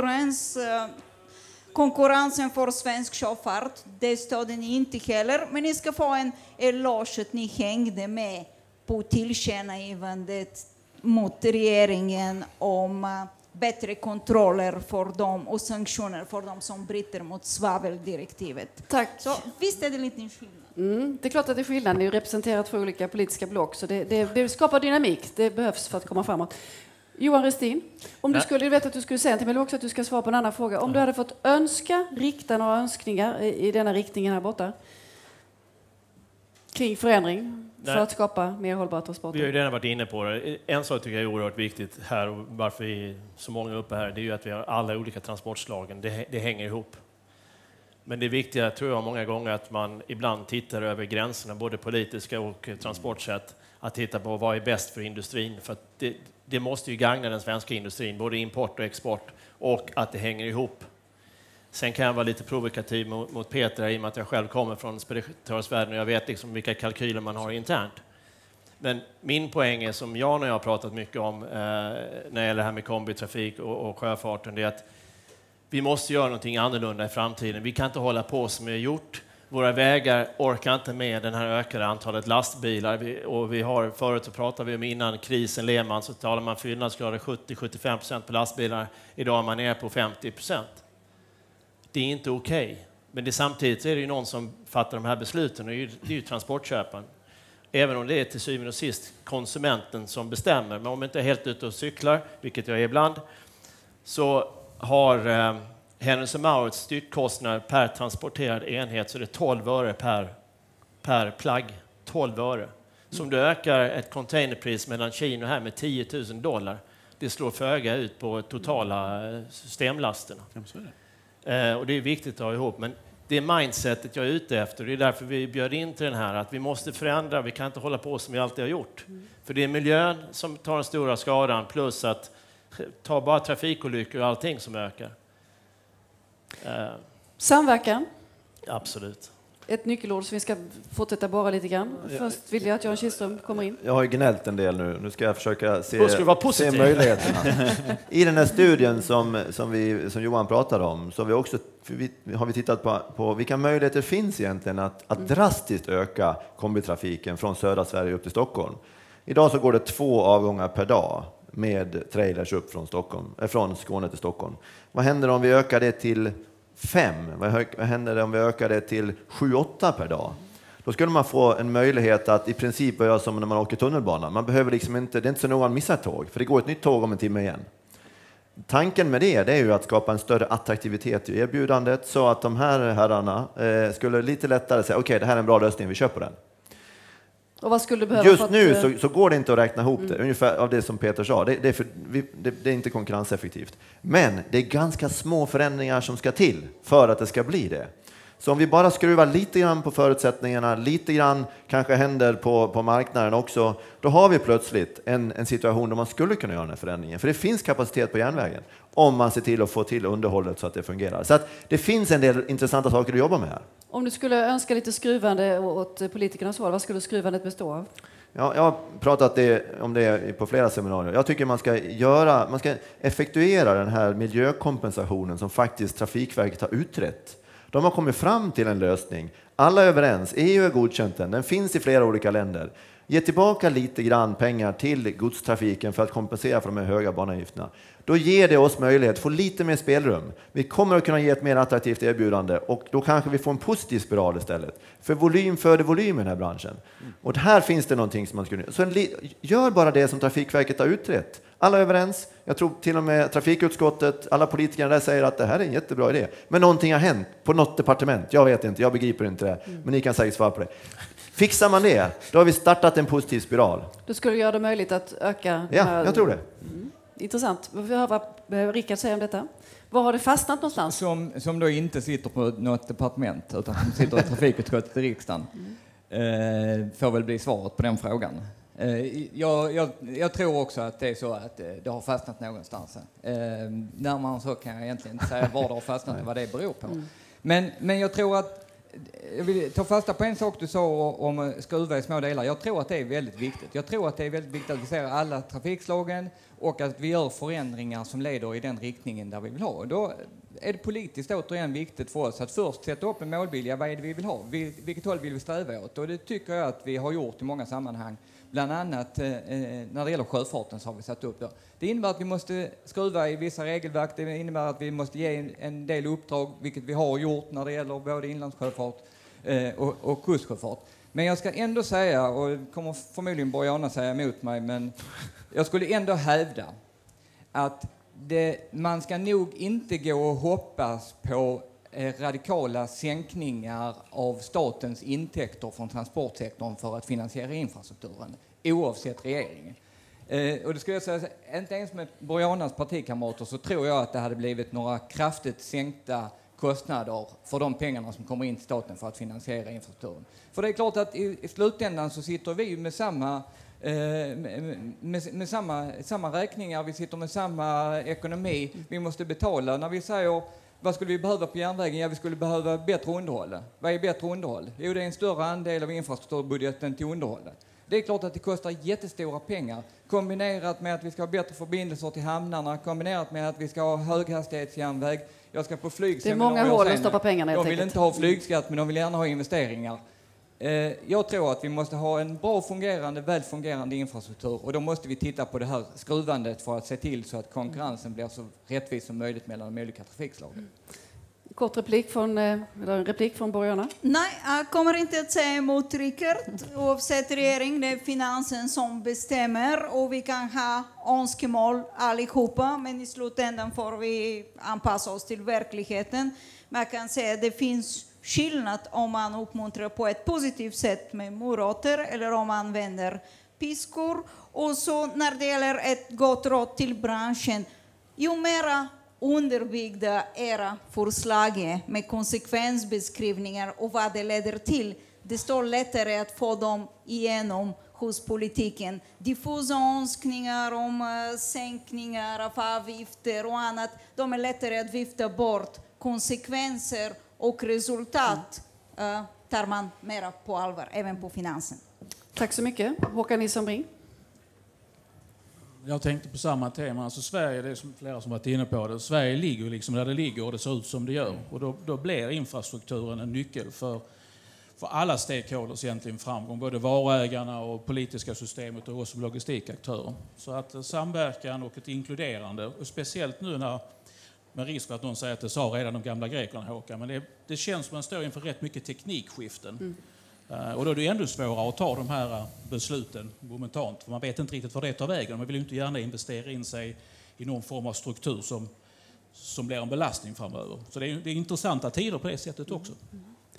konkurrensen för svensk sjöfart. Det stödde ni inte heller. Men ni ska få en eloge att ni hängde med på tillkännagivandet mot regeringen om bättre kontroller för dem och sanktioner för dem som bryter mot svaveldirektivet. Tack. Så visst är det lite skillnad. Det är klart att det är skillnad. Ni representerar två olika politiska block, så det skapar dynamik. Det behövs för att komma framåt. Johan Restin, om du skulle, jag vet att du skulle säga till mig också att du ska svara på en annan fråga. Om du hade fått rikta några önskningar i denna riktningen här borta kring förändring för att skapa mer hållbara transporter. Vi har ju redan varit inne på det. En sak tycker jag är oerhört viktigt här och varför vi är så många uppe här, det är ju att vi har alla olika transportslagen. Det hänger ihop. Men det är viktiga, tror jag, många gånger att man ibland tittar över gränserna, både politiska och transportsätt, att titta på vad är bäst för industrin. För att det måste ju gagna den svenska industrin, både import och export, och att det hänger ihop. Sen kan jag vara lite provokativ mot Peter i och med att jag själv kommer från speditörsvärlden och jag vet liksom vilka kalkyler man har internt. Men min poäng är, som jag när jag har pratat mycket om när det gäller det här med kombitrafik och sjöfarten, det är att vi måste göra någonting annorlunda i framtiden. Vi kan inte hålla på som vi har gjort. Våra vägar orkar inte med den här ökade antalet lastbilar. Och vi har, förut så pratade vi om innan krisen Lehman så talar man fyllnadsgrader 70-75% på lastbilar. Idag är man nere på 50%. Det är inte okej. Men samtidigt är det ju någon som fattar de här besluten och det är ju transportköparen. Även om det är till syvende och sist konsumenten som bestämmer. Men om jag inte är helt ute och cyklar, vilket jag är ibland, så har Hennes & Mauritz styckkostnad per transporterad enhet så det är 12 öre per plagg. 12 öre. Så om du ökar ett containerpris mellan Kina här med $10,000, det slår föga ut på totala systemlasterna. Och det är viktigt att ha ihop. Men det är mindsetet jag är ute efter. Det är därför vi bjöd in till den här. Att vi måste förändra. Vi kan inte hålla på som vi alltid har gjort. För det är miljön som tar den stora skadan. Plus att ta bara trafikolyckor och allting som ökar. Samverkan. Absolut. Ett nyckelord som vi ska fortsätta bara lite grann. Först vill jag att Jan Kihlström kommer in. Jag har ju gnällt en del nu. Nu ska jag försöka se möjligheterna. I den här studien som Johan pratade om så har vi tittat på vilka möjligheter finns egentligen att drastiskt öka kombitrafiken från södra Sverige upp till Stockholm. Idag så går det 2 avgångar per dag med trailers upp från Skåne till Stockholm. Vad händer om vi ökar det till 5? Vad händer om vi ökar det till 7-8 per dag? Då skulle man få en möjlighet att i princip göra som när man åker tunnelbana. Man behöver liksom inte, det är inte så noga att missa tåg, för det går ett nytt tåg om en timme igen. Tanken med det är ju att skapa en större attraktivitet i erbjudandet så att de här herrarna skulle lite lättare säga okej, det här är en bra lösning, vi köper den. Och vad skulle du behöva Just nu så går det inte att räkna ihop det, ungefär av det som Peter sa. Det är inte konkurrenseffektivt. Men det är ganska små förändringar som ska till för att det ska bli det. Så om vi bara skruvar lite grann på förutsättningarna, lite grann kanske händer på marknaden också, då har vi plötsligt en situation där man skulle kunna göra den här förändringen. För det finns kapacitet på järnvägen om man ser till att få till underhållet så att det fungerar. Så att det finns en del intressanta saker att jobba med här. Om du skulle önska lite skruvande åt politikernas håll, vad skulle skruvandet bestå av? Ja, jag har pratat om det på flera seminarier. Jag tycker man ska effektuera den här miljökompensationen som faktiskt Trafikverket har utrett. De har kommit fram till en lösning. Alla är överens. EU är godkänt den finns i flera olika länder. Ge tillbaka lite grann pengar till godstrafiken för att kompensera för de här höga banavgifterna. Då ger det oss möjlighet att få lite mer spelrum. Vi kommer att kunna ge ett mer attraktivt erbjudande och då kanske vi får en positiv spiral istället. För volym föder volym i den här branschen. Och här finns det någonting som man skulle göra. Så gör bara det som Trafikverket har utrett. Alla är överens. Jag tror till och med trafikutskottet, alla politiker där säger att det här är en jättebra idé. Men någonting har hänt på något departement. Jag vet inte, jag begriper inte det. Men ni kan säkert svara på det. Fixar man det, då har vi startat en positiv spiral. Du skulle göra det möjligt att öka... Ja, jag tror det. Intressant. Vi får höra vad Rickard säger om detta. Var har det fastnat någonstans? Som då inte sitter på något departement utan som sitter i trafikutskottet i riksdagen. Får väl bli svaret på den frågan. Jag tror också att det är så att det har fastnat någonstans. När man så kan jag egentligen inte säga var det har fastnat och vad det beror på. Men jag tror att jag vill ta fasta på en sak du sa om skruva i små delar. Jag tror att det är väldigt viktigt. Jag tror att det är väldigt viktigt att vi ser alla trafikslagen och att vi gör förändringar som leder i den riktningen där vi vill ha. Då är det politiskt återigen viktigt för oss att först sätta upp en målbild. Vad är det vi vill ha? Vilket håll vill vi sträva åt? Och det tycker jag att vi har gjort i många sammanhang. Bland annat när det gäller sjöfarten så har vi satt upp det. Det innebär att vi måste skruva i vissa regelverk. Det innebär att vi måste ge en del uppdrag, vilket vi har gjort när det gäller både inlandssjöfart och kustsjöfart. Men jag ska ändå säga, och kommer förmodligen Boriana säga emot mig, men jag skulle ändå hävda att man ska nog inte gå och hoppas på radikala sänkningar av statens intäkter från transportsektorn för att finansiera infrastrukturen, oavsett regeringen. Och det skulle jag säga, inte ens med Borianas partikamrater så tror jag att det hade blivit några kraftigt sänkta kostnader för de pengarna som kommer in till staten för att finansiera infrastrukturen. För det är klart att i slutändan så sitter vi med samma räkningar, vi sitter med samma ekonomi, vi måste betala. När vi säger vad skulle vi behöva på järnvägen? Ja, vi skulle behöva bättre underhåll. Vad är bättre underhåll? Jo, det är en större andel av infrastrukturbudgeten till underhållet. Det är klart att det kostar jättestora pengar. Kombinerat med att vi ska ha bättre förbindelser till hamnarna, kombinerat med att vi ska ha höghastighetsjärnväg. Jag ska på flygseminarier. Det är många hål att stoppa pengarna helt enkelt. De vill inte ha flygskatt, men de vill gärna ha investeringar. Jag tror att vi måste ha en bra fungerande, välfungerande infrastruktur och då måste vi titta på det här skruvandet för att se till så att konkurrensen blir så rättvis som möjligt mellan de olika trafikslagen. Kort replik från Boriana. Nej, jag kommer inte att säga emot Rickard. Oavsett regering, det är finansen som bestämmer och vi kan ha önskemål allihopa, men i slutändan får vi anpassa oss till verkligheten. Men jag kan säga att det finns skillnad om man uppmuntrar på ett positivt sätt med morötter eller om man använder piskor. Och så när det gäller ett gott råd till branschen, ju mera underbyggda era förslag med konsekvensbeskrivningar och vad det leder till, desto lättare att få dem igenom hos politiken. Diffusa önskningar om sänkningar av avgifter och annat, de är lättare att vifta bort. Konsekvenser och resultat tar man mera på allvar, även på finansen. Tack så mycket. Håkan Nilsson Bring. Jag tänkte på samma tema. Alltså Sverige, det är flera som varit inne på det. Sverige ligger liksom där det ligger och det ser ut som det gör. Och då blir infrastrukturen en nyckel för alla stakeholders egentligen framgång. Både varuägarna och politiska systemet och oss som logistikaktörer. Så att samverkan och ett inkluderande, och speciellt nu när med risk för att någon säger att det sa redan de gamla grekerna, Håkan, men det känns som att man står inför rätt mycket teknikskiften. Och då är det ändå svårare att ta de här besluten momentant, för man vet inte riktigt vad det tar vägen. Man vill ju inte gärna investera in sig i någon form av struktur som blir en belastning framöver. Så det är intressanta tider på det sättet också.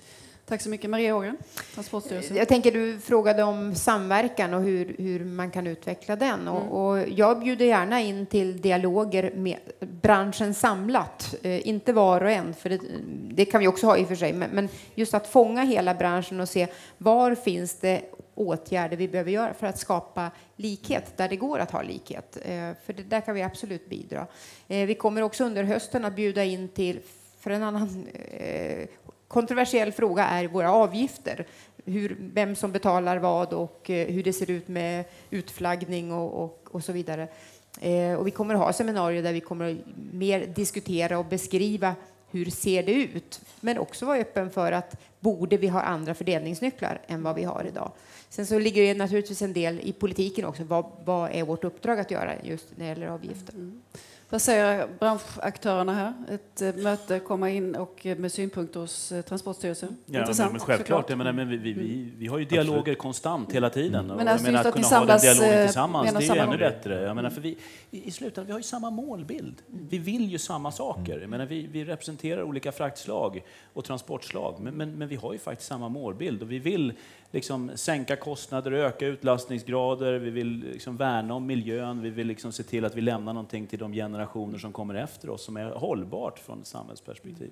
Tack så mycket. Maria Ågren, Transportstyrelsen. Jag tänker, du frågade om samverkan och hur man kan utveckla den. Och jag bjuder gärna in till dialoger med branschen samlat. Inte var och en, för det kan vi också ha i och för sig. Men just att fånga hela branschen och se var finns det åtgärder vi behöver göra för att skapa likhet där det går att ha likhet. För det där kan vi absolut bidra. Vi kommer också under hösten att bjuda in till, för en annan kontroversiell fråga är våra avgifter. Vem som betalar vad och hur det ser ut med utflaggning och så vidare. Och vi kommer att ha seminarier där vi kommer att mer diskutera och beskriva hur ser det ut. Men också vara öppen för att borde vi ha andra fördelningsnycklar än vad vi har idag. Sen så ligger det naturligtvis en del i politiken också. Vad är vårt uppdrag att göra just när det gäller avgifter? Vad säger branschaktörerna här? Ett möte, komma in och med synpunkter hos Transportstyrelsen. Ja, intressant, men självklart. såklart. Men vi har ju dialoger konstant hela tiden. Men alltså att att kunna ni ha den samlas dialogen tillsammans, det är ju ännu mål. bättre. Jag menar, för i slutändan, vi har ju samma målbild. Vi vill ju samma saker. Jag menar, vi representerar olika fraktslag och transportslag, men vi har ju faktiskt samma målbild. Och vi vill liksom sänka kostnader, öka utlastningsgrader, vi vill liksom värna om miljön, vi vill liksom se till att vi lämnar någonting till de generationer som kommer efter oss som är hållbart från ett samhällsperspektiv.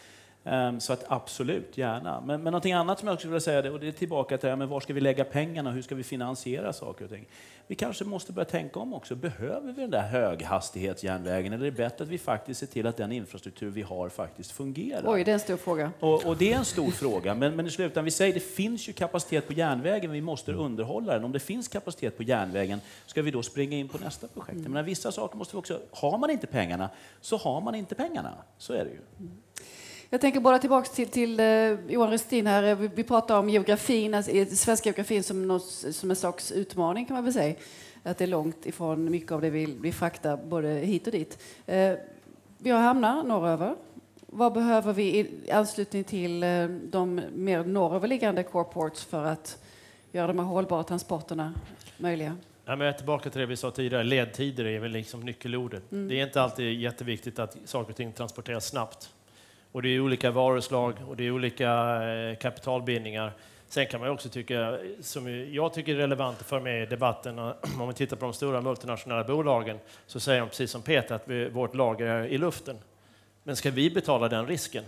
Så att absolut, gärna. Men någonting annat som jag också vill säga, och det är tillbaka till men var ska vi lägga pengarna, hur ska vi finansiera saker och ting? Vi kanske måste börja tänka om också. Behöver vi den där höghastighetsjärnvägen, eller är det bättre att vi faktiskt ser till att den infrastruktur vi har faktiskt fungerar? Oj, det är en stor fråga. Och det är en stor fråga, men i slutändan, vi säger det finns ju kapacitet på järnvägen, vi måste underhålla den. Om det finns kapacitet på järnvägen, ska vi då springa in på nästa projekt? Men vissa saker måste vi också, har man inte pengarna, så har man inte pengarna. Så är det ju. Jag tänker bara tillbaka till Johan Restin här. Vi pratar om geografin, alltså, svenska geografin som en slags utmaning kan man väl säga. Att det är långt ifrån mycket av det vi fraktar både hit och dit. Vi har hamnar norröver. Vad behöver vi i anslutning till de mer norröverliggande core ports för att göra de här hållbara transporterna möjliga? Ja, men jag är tillbaka till det vi sa tidigare. Ledtider är väl liksom nyckelordet. Det är inte alltid jätteviktigt att saker och ting transporteras snabbt. Och det är olika varuslag och det är olika kapitalbindningar. Sen kan man också tycka, som jag tycker är relevant för mig i debatten, om vi tittar på de stora multinationella bolagen, så säger de precis som Peter att vårt lager är i luften. Men ska vi betala den risken?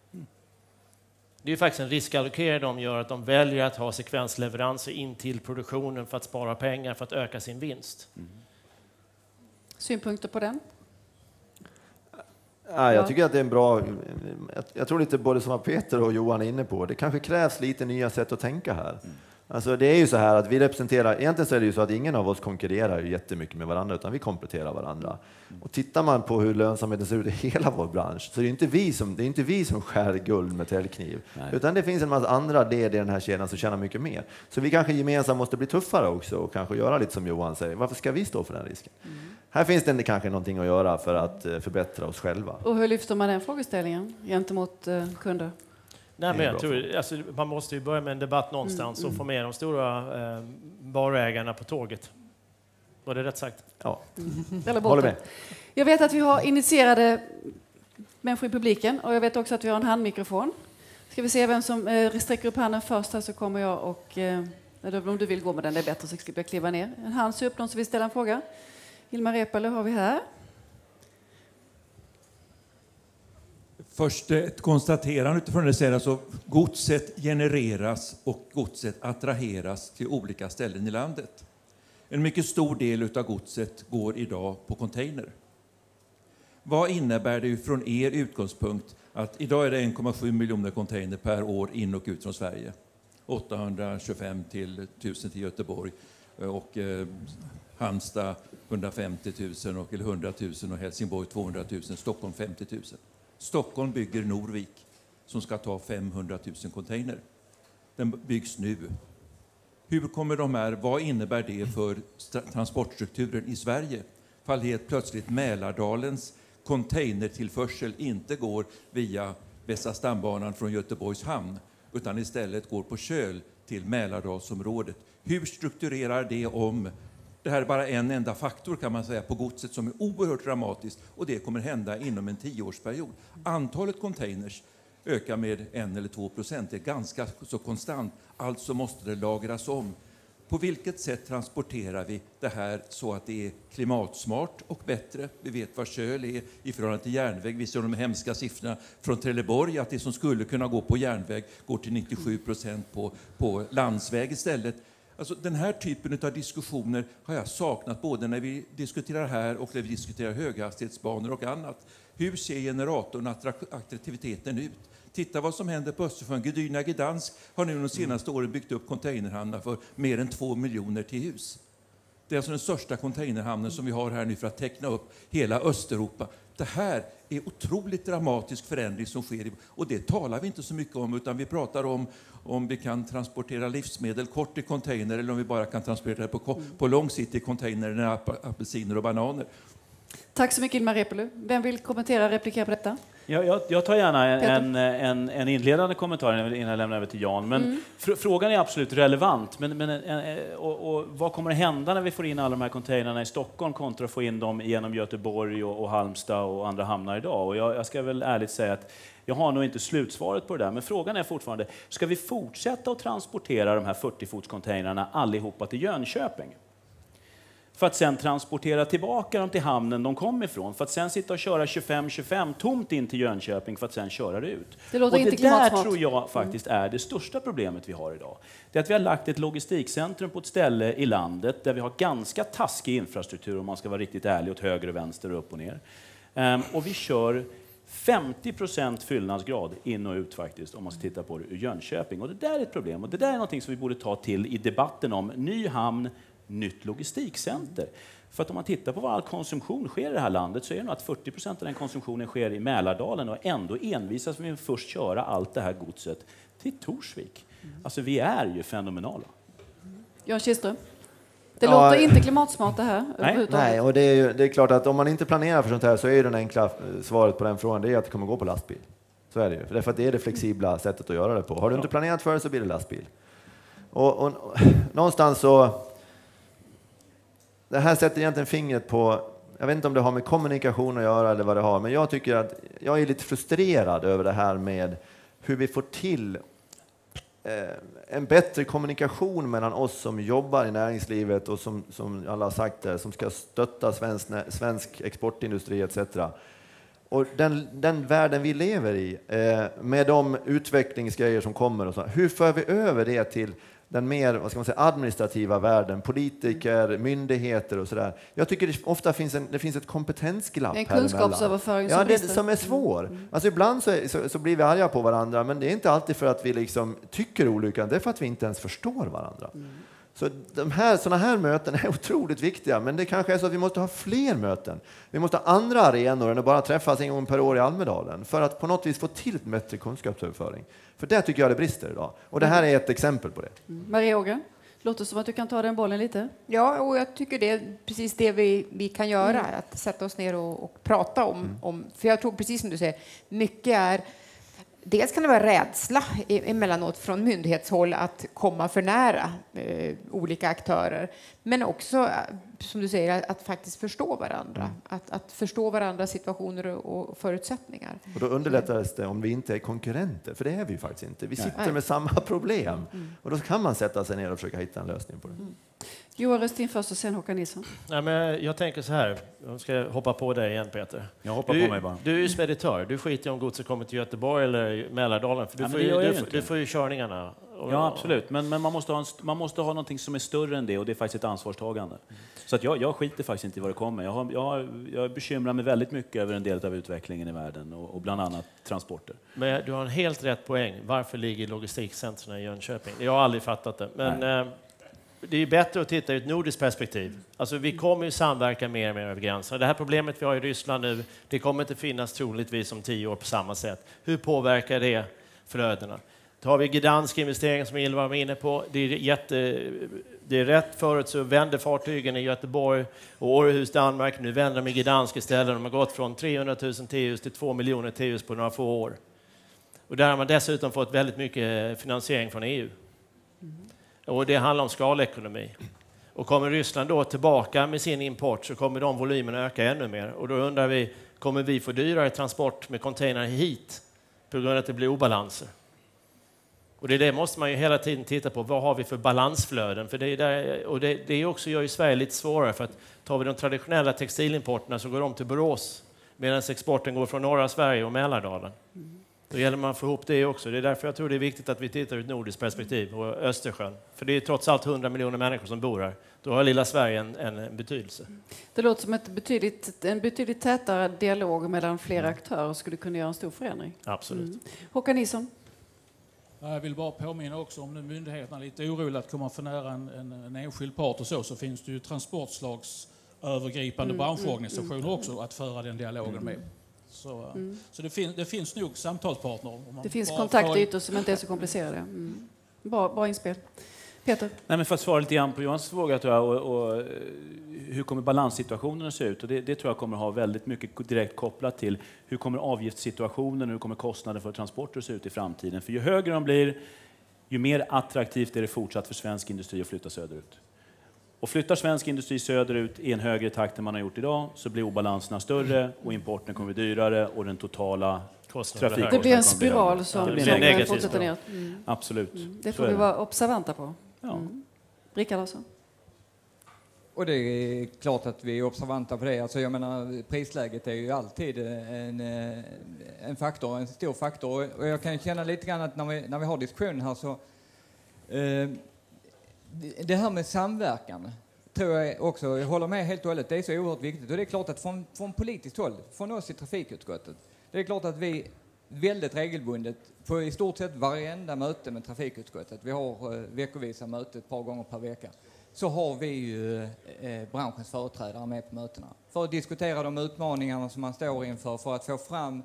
Det är ju faktiskt en riskallokering de gör, att de väljer att ha sekvensleveranser in till produktionen för att spara pengar, för att öka sin vinst. Synpunkter på den? Ja, jag tycker att det är en bra... Jag tror lite både som Peter och Johan är inne på. Det kanske krävs lite nya sätt att tänka här. Alltså det är ju så här att vi representerar... Egentligen så är det ju så att ingen av oss konkurrerar jättemycket med varandra, utan vi kompletterar varandra. Och tittar man på hur lönsamheten ser ut i hela vår bransch, så det är inte vi som skär guld med täljkniv. Utan det finns en massa andra led i den här kedjan som tjänar mycket mer. Så vi kanske gemensamt måste bli tuffare också och kanske göra lite som Johan säger. Varför ska vi stå för den risken? Här finns det kanske någonting att göra för att förbättra oss själva. Och hur lyfter man den frågeställningen gentemot kunder? Nej, men jag tror, alltså, man måste ju börja med en debatt någonstans och få med de stora varuägarna på tåget. Var det rätt sagt? Ja, håller med. Jag vet att vi har initierade människor i publiken och jag vet också att vi har en handmikrofon. Ska vi se vem som sträcker upp handen först här, så kommer jag och... om du vill gå med den, det är bättre, så ska jag kliva ner. En hand så upp, någon som vill ställa en fråga. Hilma Reepalu har vi här. Först ett konstaterande utifrån det säger alltså godset genereras och godset attraheras till olika ställen i landet. En mycket stor del av godset går idag på container. Vad innebär det från er utgångspunkt att idag är det 1,7 miljoner container per år in och ut från Sverige? 825 till 1000 till Göteborg och Halmstad 150 000 och 100 000 och Helsingborg 200 000, Stockholm 50 000. Stockholm bygger Norvik som ska ta 500 000 container. Den byggs nu. Hur kommer de här, vad innebär det för transportstrukturen i Sverige? Fall helt plötsligt Mälardalens containertillförsel inte går via Västra stambanan från Göteborgs hamn, utan istället går på köl till Mälardalsområdet. Hur strukturerar det om? Det här är bara en enda faktor kan man säga på godset som är oerhört dramatiskt, och det kommer hända inom en 10-årsperiod. Antalet containers öka med 1 eller 2%. Det är ganska så konstant, alltså måste det lagras om. På vilket sätt transporterar vi det här så att det är klimatsmart och bättre? Vi vet vad köl är i förhållande till järnväg. Vi ser de hemska siffrorna från Trelleborg att det som skulle kunna gå på järnväg går till 97% på landsväg istället. Alltså, den här typen av diskussioner har jag saknat både när vi diskuterar här och när vi diskuterar höghastighetsbanor och annat. Hur ser generatorn attraktiviteten ut? Titta vad som händer på Östersjön. Gdynia Gdansk har nu de senaste åren byggt upp containerhamnar för mer än 2 miljoner till hus. Det är alltså den största containerhamnen som vi har här nu för att teckna upp hela Östeuropa. Det här är otroligt dramatisk förändring som sker. Och det talar vi inte så mycket om, utan vi pratar om vi kan transportera livsmedel kort i container eller om vi bara kan transportera det på lång sikt i container, apelsiner och bananer. Tack så mycket, Ilmar Reepalu. Vem vill replikera på detta? Jag tar gärna en inledande kommentar innan jag lämnar över till Jan. Men frågan är absolut relevant. Och vad kommer att hända när vi får in alla de här containrarna i Stockholm kontra att få in dem genom Göteborg och Halmstad och andra hamnar idag? Och jag ska väl ärligt säga att jag har nog inte slutsvaret på det där. Men frågan är fortfarande, ska vi fortsätta att transportera de här 40-fots-containrarna allihopa till Jönköping? För att sen transportera tillbaka dem till hamnen de kom ifrån. För att sen sitta och köra 25-25 tomt in till Jönköping för att sen köra det ut. Det låter inte klimatsmart. Där tror jag faktiskt är det största problemet vi har idag. Det är att vi har lagt ett logistikcentrum på ett ställe i landet där vi har ganska taskig infrastruktur, om man ska vara riktigt ärlig, åt höger och vänster och upp och ner. Och vi kör 50% fyllnadsgrad in och ut faktiskt, om man ska titta på det ur Jönköping. Och det där är ett problem. Och det där är någonting som vi borde ta till i debatten om ny hamn, nytt logistikcenter. För att om man tittar på vad all konsumtion sker i det här landet så är det nog att 40% av den konsumtionen sker i Mälardalen och ändå envisas vi först köra allt det här godset till Torsvik. Alltså vi är ju fenomenala. Jan Kihlström. Det låter inte klimatsmart det här. Nej, och det är klart att om man inte planerar för sånt här så är det enkla svaret på den frågan det är att det kommer gå på lastbil. Så är det ju. Därför att det är det flexibla sättet att göra det på. Har du inte planerat för det så blir det lastbil. Och någonstans så det här sätter egentligen fingret på, jag vet inte om det har med kommunikation att göra eller vad det har, men jag tycker att jag är lite frustrerad över det här med hur vi får till en bättre kommunikation mellan oss som jobbar i näringslivet och som alla har sagt där, som ska stötta svensk exportindustri etc. Och den världen vi lever i med de utvecklingsgrejer som kommer och så, hur för vi över det till den mer, vad ska man säga, administrativa världen, politiker, myndigheter och sådär. Jag tycker det ofta finns ett kompetensglapp här emellan. En kunskapsöverföring som det som är svår. Alltså ibland så blir vi arga på varandra, men det är inte alltid för att vi liksom tycker olika, det är för att vi inte ens förstår varandra. Så sådana här möten är otroligt viktiga, men det kanske är så att vi måste ha fler möten. Vi måste ha andra arenor än att bara träffas en gång per år i Almedalen för att på något vis få till bättre kunskapsöverföring. För där tycker jag det brister idag. Och det här är ett exempel på det. Maria Ågren, låter som att du kan ta den bollen lite. Ja, och jag tycker det är precis det vi kan göra. Att sätta oss ner och prata om. För jag tror precis som du säger, mycket är... Dels kan det vara rädsla emellanåt från myndighetshåll att komma för nära olika aktörer. Men också, som du säger, att faktiskt förstå varandra. Att förstå varandras situationer och förutsättningar. Och då underlättas det om vi inte är konkurrenter, för det är vi ju faktiskt inte. Vi sitter med samma problem. Och då kan man sätta sig ner och försöka hitta en lösning på det. Johan Röstin först och sen Håkan Nilsson. Nej, men jag tänker så här, jag ska hoppa på dig igen Peter. Jag hoppar på mig bara. Du är ju speditör, du skiter om godset kommer till Göteborg eller Mälardalen. För du får ju körningarna. Ja, absolut. Men man måste ha någonting som är större än det och det är faktiskt ett ansvarstagande. Så att jag skiter faktiskt inte i vad det kommer. Jag bekymrar mig väldigt mycket över en del av utvecklingen i världen och bland annat transporter. Men du har en helt rätt poäng. Varför ligger logistikcentren i Jönköping? Jag har aldrig fattat det. Men det är bättre att titta ur ett nordiskt perspektiv. Alltså vi kommer ju samverka mer och mer över gränserna. Det här problemet vi har i Ryssland nu, det kommer inte finnas troligtvis om 10 år på samma sätt. Hur påverkar det flödena? Då har vi Gdansk investering som Ylva var inne på. Det är rätt förut så vände fartygen i Göteborg och Århus, Danmark. Nu vänder de i Gdansk istället. De har gått från 300 000 TUs till 2 miljoner TUs på några få år. Och där har man dessutom fått väldigt mycket finansiering från EU. Och det handlar om skalekonomi. Och kommer Ryssland då tillbaka med sin import så kommer de volymerna öka ännu mer. Och då undrar vi, kommer vi få dyrare transport med containrar hit på grund av att det blir obalanser. Och det måste man ju hela tiden titta på. Vad har vi för balansflöden? För det också gör ju Sverige lite svårare. För att tar vi de traditionella textilimporterna så går de till Borås. Medan exporten går från norra Sverige och Mälardalen. Då gäller man att få ihop det också. Det är därför jag tror det är viktigt att vi tittar ur ett nordiskt perspektiv och Östersjön. För det är trots allt 100 miljoner människor som bor här. Då har lilla Sverige en betydelse. Det låter som en betydligt tätare dialog mellan flera aktörer skulle kunna göra en stor förändring. Absolut. Håkan Nilsson. Jag vill bara påminna också om nu myndigheterna är lite oroliga att komma för nära en enskild part och så finns det ju transportslagsövergripande branschorganisationer också att föra den dialogen med. Så det finns nog samtalspartner. Det finns kontaktytor som inte är så komplicerade. Bra inspel. Peter? Nej, men för att svara lite grann på Johans fråga tror jag, och hur kommer balanssituationen att se ut? Och det tror jag kommer att ha väldigt mycket direkt kopplat till hur kommer avgiftssituationen, hur kommer kostnaden för transporter att se ut i framtiden? För ju högre de blir, ju mer attraktivt är det fortsatt för svensk industri att flytta söderut. Och flyttar svensk industri söderut i en högre takt än man har gjort idag så blir obalanserna större och importen kommer bli dyrare och den totala trafiken. Det blir en spiral som fortsätter ner. Absolut. Det får vi vara observanta på. Ja. Rickard alltså? Och det är klart att vi är observanta på det. Alltså jag menar, prisläget är ju alltid en faktor, en stor faktor. Och jag kan känna lite grann att när vi har diskussionen här så det här med samverkan tror jag också, jag håller med helt och hållet, det är så oerhört viktigt. Och det är klart att från politiskt håll, från oss i trafikutskottet, det är klart att vi väldigt regelbundet på i stort sett varenda möte med trafikutskottet, vi har veckovisa möte ett par gånger per vecka, så har vi ju branschens företrädare med på mötena för att diskutera de utmaningarna som man står inför, för att få fram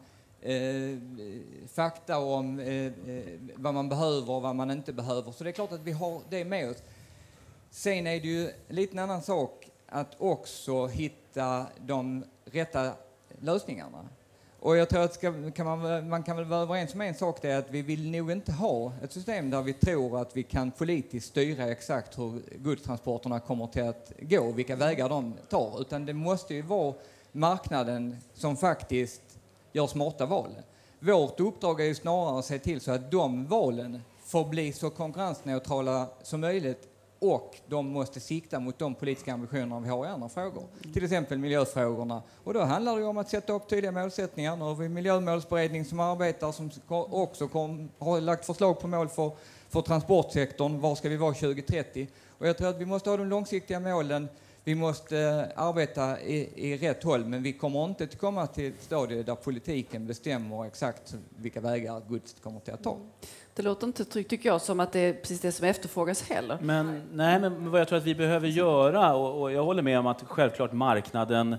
fakta om vad man behöver och vad man inte behöver. Så det är klart att vi har det med oss. Sen är det ju lite en annan sak att också hitta de rätta lösningarna. Och jag tror att man kan väl vara överens om en sak, det är att vi vill nog inte ha ett system där vi tror att vi kan politiskt styra exakt hur godstransporterna kommer till att gå, vilka vägar de tar. Utan det måste ju vara marknaden som faktiskt gör smarta val. Vårt uppdrag är ju snarare att se till så att de valen får bli så konkurrensneutrala som möjligt, och de måste sikta mot de politiska ambitionerna vi har i andra frågor. Till exempel miljöfrågorna. Och då handlar det om att sätta upp tydliga målsättningar. Nu har vi en miljömålsberedning som arbetar, som också har lagt förslag på mål för transportsektorn. Var ska vi vara 2030? Och jag tror att vi måste ha de långsiktiga målen. Vi måste arbeta i rätt håll, men vi kommer inte att komma till ett stadie där politiken bestämmer exakt vilka vägar godset kommer till att ta. Det låter inte tryggt, tycker jag, som att det är precis det som efterfrågas heller. Men vad jag tror att vi behöver göra, och jag håller med om att självklart marknaden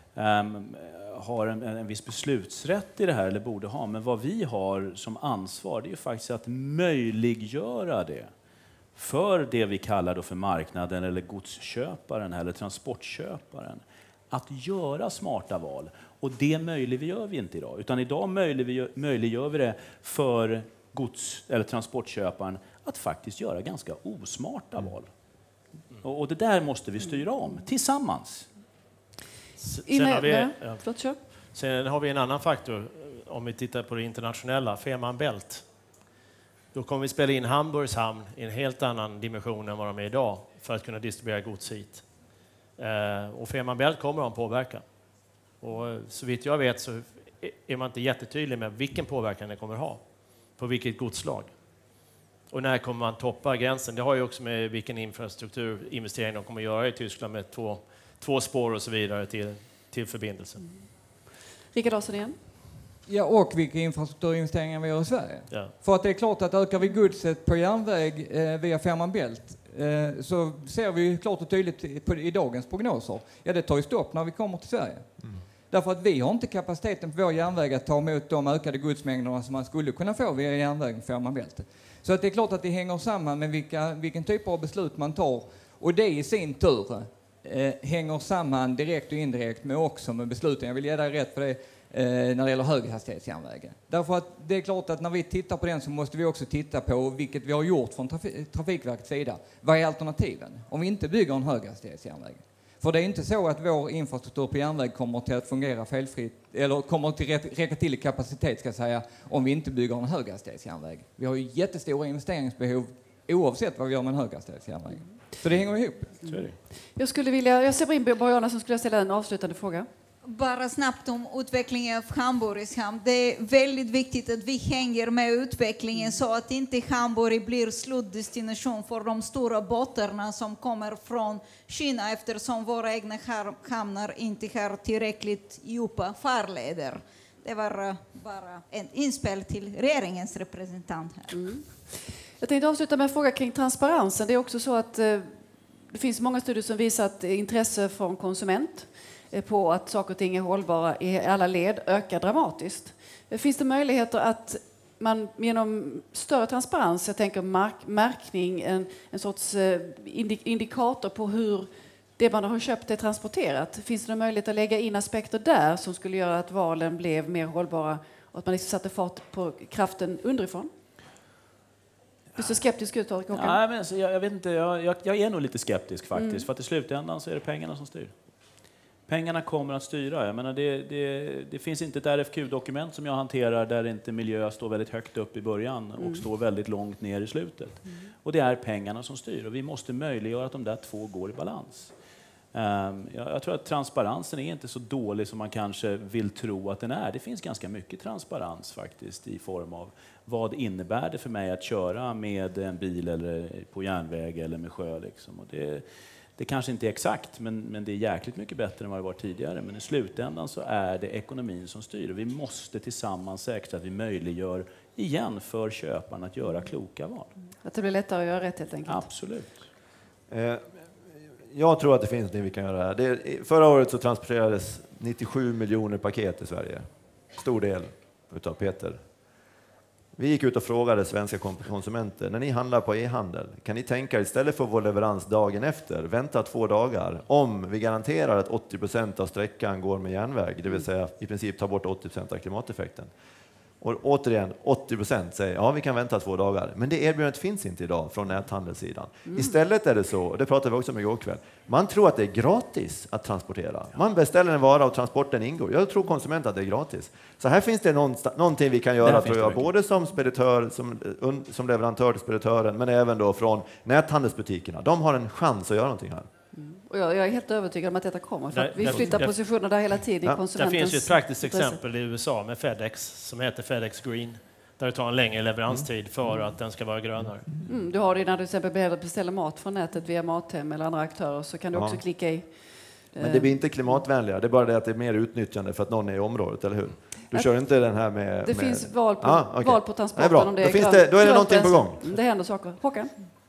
har en viss beslutsrätt i det här, eller borde ha, men vad vi har som ansvar, det är ju faktiskt att möjliggöra det för det vi kallar då för marknaden eller godsköparen eller transportköparen, att göra smarta val. Och det möjliggör vi inte idag, utan idag möjliggör vi det för gods- eller transportköparen att faktiskt göra ganska osmarta val. Och det där måste vi styra om tillsammans. Sen har vi en annan faktor om vi tittar på det internationella, Fehmarn Bält. Då kommer vi spela in Hamburgs hamn i en helt annan dimension än vad de är idag för att kunna distribuera gods hit. Och Fehmarn Bält kommer att påverka. Och så vitt jag vet så är man inte jättetydlig med vilken påverkan det kommer att ha. På vilket godslag. Och när kommer man toppa gränsen? Det har ju också med vilken infrastrukturinvestering de kommer att göra i Tyskland med två spår och så vidare till förbindelsen. Rickard Larsson igen. Ja, och vilka infrastrukturinvesteringar vi gör i Sverige. Ja. För att det är klart att ökar vi godset på järnväg via Fehmarn Bält så ser vi klart och tydligt i dagens prognoser. Ja, det tar ju stopp när vi kommer till Sverige. Därför att vi har inte kapaciteten på vår järnväg att ta emot de ökade godsmängderna som man skulle kunna få via järnvägen Fehmarn Bält. Så att det är klart att det hänger samman med vilken typ av beslut man tar. Och det i sin tur hänger samman direkt och indirekt med också med besluten. Jag vill ge dig rätt för det när det gäller höghastighetsjärnvägen. Därför att det är klart att när vi tittar på den så måste vi också titta på vilket vi har gjort från Trafikverkets sida. Vad är alternativen om vi inte bygger en höghastighetsjärnväg? För det är inte så att vår infrastruktur på järnväg kommer till att fungera felfritt eller kommer till räcka till i kapacitet, ska jag säga, om vi inte bygger en höghastighetsjärnväg. Vi har ju jättestora investeringsbehov oavsett vad vi gör med en höghastighetsjärnväg. Så det hänger ihop. Jag ser in Boriana som skulle ställa en avslutande fråga. Bara snabbt om utvecklingen av Hamburgs hamn. Det är väldigt viktigt att vi hänger med utvecklingen så att inte Hamburg blir slutdestination för de stora båtarna som kommer från Kina, eftersom våra egna hamnar inte har tillräckligt djupa farleder. Det var bara ett inspel till regeringens representant här. Jag tänkte avsluta med en fråga kring transparensen. Det är också så att det finns många studier som visar att intresse från konsument på att saker och ting är hållbara i alla led ökar dramatiskt. Finns det möjligheter att man genom större transparens, jag tänker märkning, en sorts indikator på hur det man har köpt är transporterat. Finns det möjlighet att lägga in aspekter där som skulle göra att valen blev mer hållbara och att man liksom satte fart på kraften underifrån? Du ser skeptisk ut, Håkan. Nej, men jag vet inte, jag är nog lite skeptisk faktiskt. För att i slutändan så är det pengarna som styr. Pengarna kommer att styra. Jag menar, det finns inte ett RFQ-dokument som jag hanterar där inte miljö står väldigt högt upp i början och står väldigt långt ner i slutet. Och det är pengarna som styr. Och vi måste möjliggöra att de där två går i balans. Jag tror att transparensen är inte så dålig som man kanske vill tro att den är. Det finns ganska mycket transparens faktiskt i form av vad innebär det för mig att köra med en bil eller på järnväg eller med sjö. Liksom. Och det kanske inte är exakt, men det är jäkligt mycket bättre än vad det var tidigare. Men i slutändan så är det ekonomin som styr. Och vi måste tillsammans säkra att vi möjliggör igen för köparen att göra kloka val. Att det blir lättare att göra rätt helt enkelt. Absolut. Jag tror att det finns det vi kan göra här. Förra året så transporterades 97 miljoner paket i Sverige. Stor del utav Peter. Vi gick ut och frågade svenska konsumenter, när ni handlar på e-handel, kan ni tänka er istället för vår leverans dagen efter, vänta 2 dagar, om vi garanterar att 80% av sträckan går med järnväg, det vill säga i princip ta bort 80% av klimateffekten. Och återigen, 80% säger ja, vi kan vänta 2 dagar. Men det erbjudandet finns inte idag från näthandelssidan. Istället är det så, och det pratade vi också om igår kväll, man tror att det är gratis att transportera. Man beställer en vara och transporten ingår. Jag tror konsument att det är gratis. Så här finns det någonting vi kan göra, tror jag, både som speditör, som leverantör till speditören, men även då från näthandelsbutikerna. De har en chans att göra någonting här. Och jag är helt övertygad om att detta kommer. För att vi flyttar positioner där hela tiden i konsumentens. Det finns ju ett praktiskt exempel i USA med FedEx som heter FedEx Green. Där det tar en längre leveranstid för att den ska vara grönare. Du har det när du till exempel beställer mat från nätet via Mathem eller andra aktörer, så kan du också klicka i. Men det blir inte klimatvänligare. Det är bara det att det är mer utnyttjande för att någon är i området, eller hur? Du kör inte den här med... Det finns val på transporten. Det är om det är då är det någonting på gång. Det händer saker. Håkan?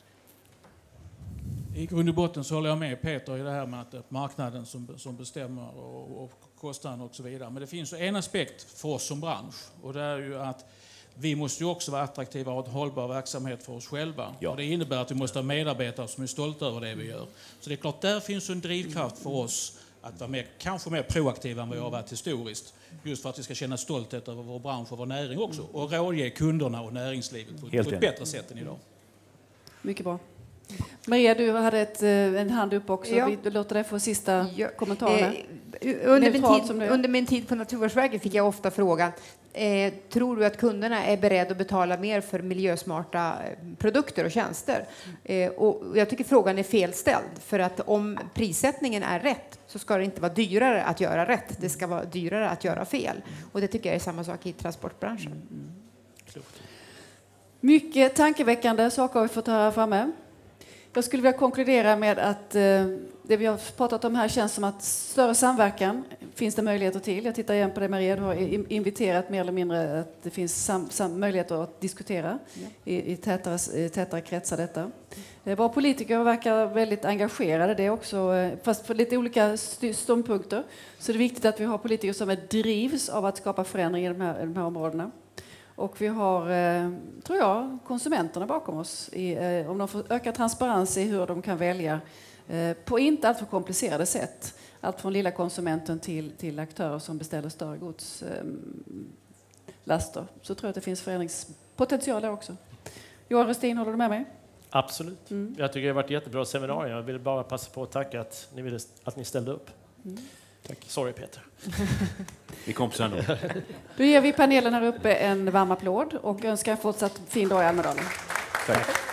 I grund och botten så håller jag med Peter i det här med att marknaden som bestämmer och kostnaden och så vidare. Men det finns ju en aspekt för oss som bransch, och det är ju att vi måste ju också vara attraktiva och ha en hållbar verksamhet för oss själva. Ja. Och det innebär att vi måste ha medarbetare som är stolta över det vi gör. Så det är klart, där finns en drivkraft för oss att vara kanske mer proaktiva än vad jag har varit historiskt. Just för att vi ska känna stolthet över vår bransch och vår näring också. Och rådge kunderna och näringslivet på ett bättre sätt än idag. Mycket bra. Maria, du hade en hand upp också. Ja. Vi låter dig få sista kommentarerna. Under min tid på Naturvårdsverket fick jag ofta frågan, tror du att kunderna är beredda att betala mer för miljösmarta produkter och tjänster? Och jag tycker frågan är felställd, för att om prissättningen är rätt så ska det inte vara dyrare att göra rätt. Det ska vara dyrare att göra fel. Och det tycker jag är samma sak i transportbranschen. Mycket tankeväckande saker har vi fått höra framme. Jag skulle vilja konkludera med att det vi har pratat om här känns som att större samverkan finns det möjligheter till. Jag tittar igen på det, Maria, du har inviterat mer eller mindre att det finns möjligheter att diskutera i tätare kretsar detta. Våra politiker verkar väldigt engagerade, det också, fast på lite olika ståndpunkter. Så det är viktigt att vi har politiker som drivs av att skapa förändring i de här områdena. Och vi har, tror jag, konsumenterna bakom oss. Om de får öka transparens i hur de kan välja på inte alltför komplicerade sätt. Allt från lilla konsumenten till aktörer som beställer större godslaster. Så tror jag att det finns förändringspotential där också. Johan Röstin, håller du med mig? Absolut. Jag tycker det har varit ett jättebra seminarium. Jag vill bara passa på att tacka att ni ställde upp. Tack. Sorry Peter. Vi kompisar ändå. Då ger vi panelen här uppe en varm applåd och önskar en fortsatt fin dag i Almedalen. Tack.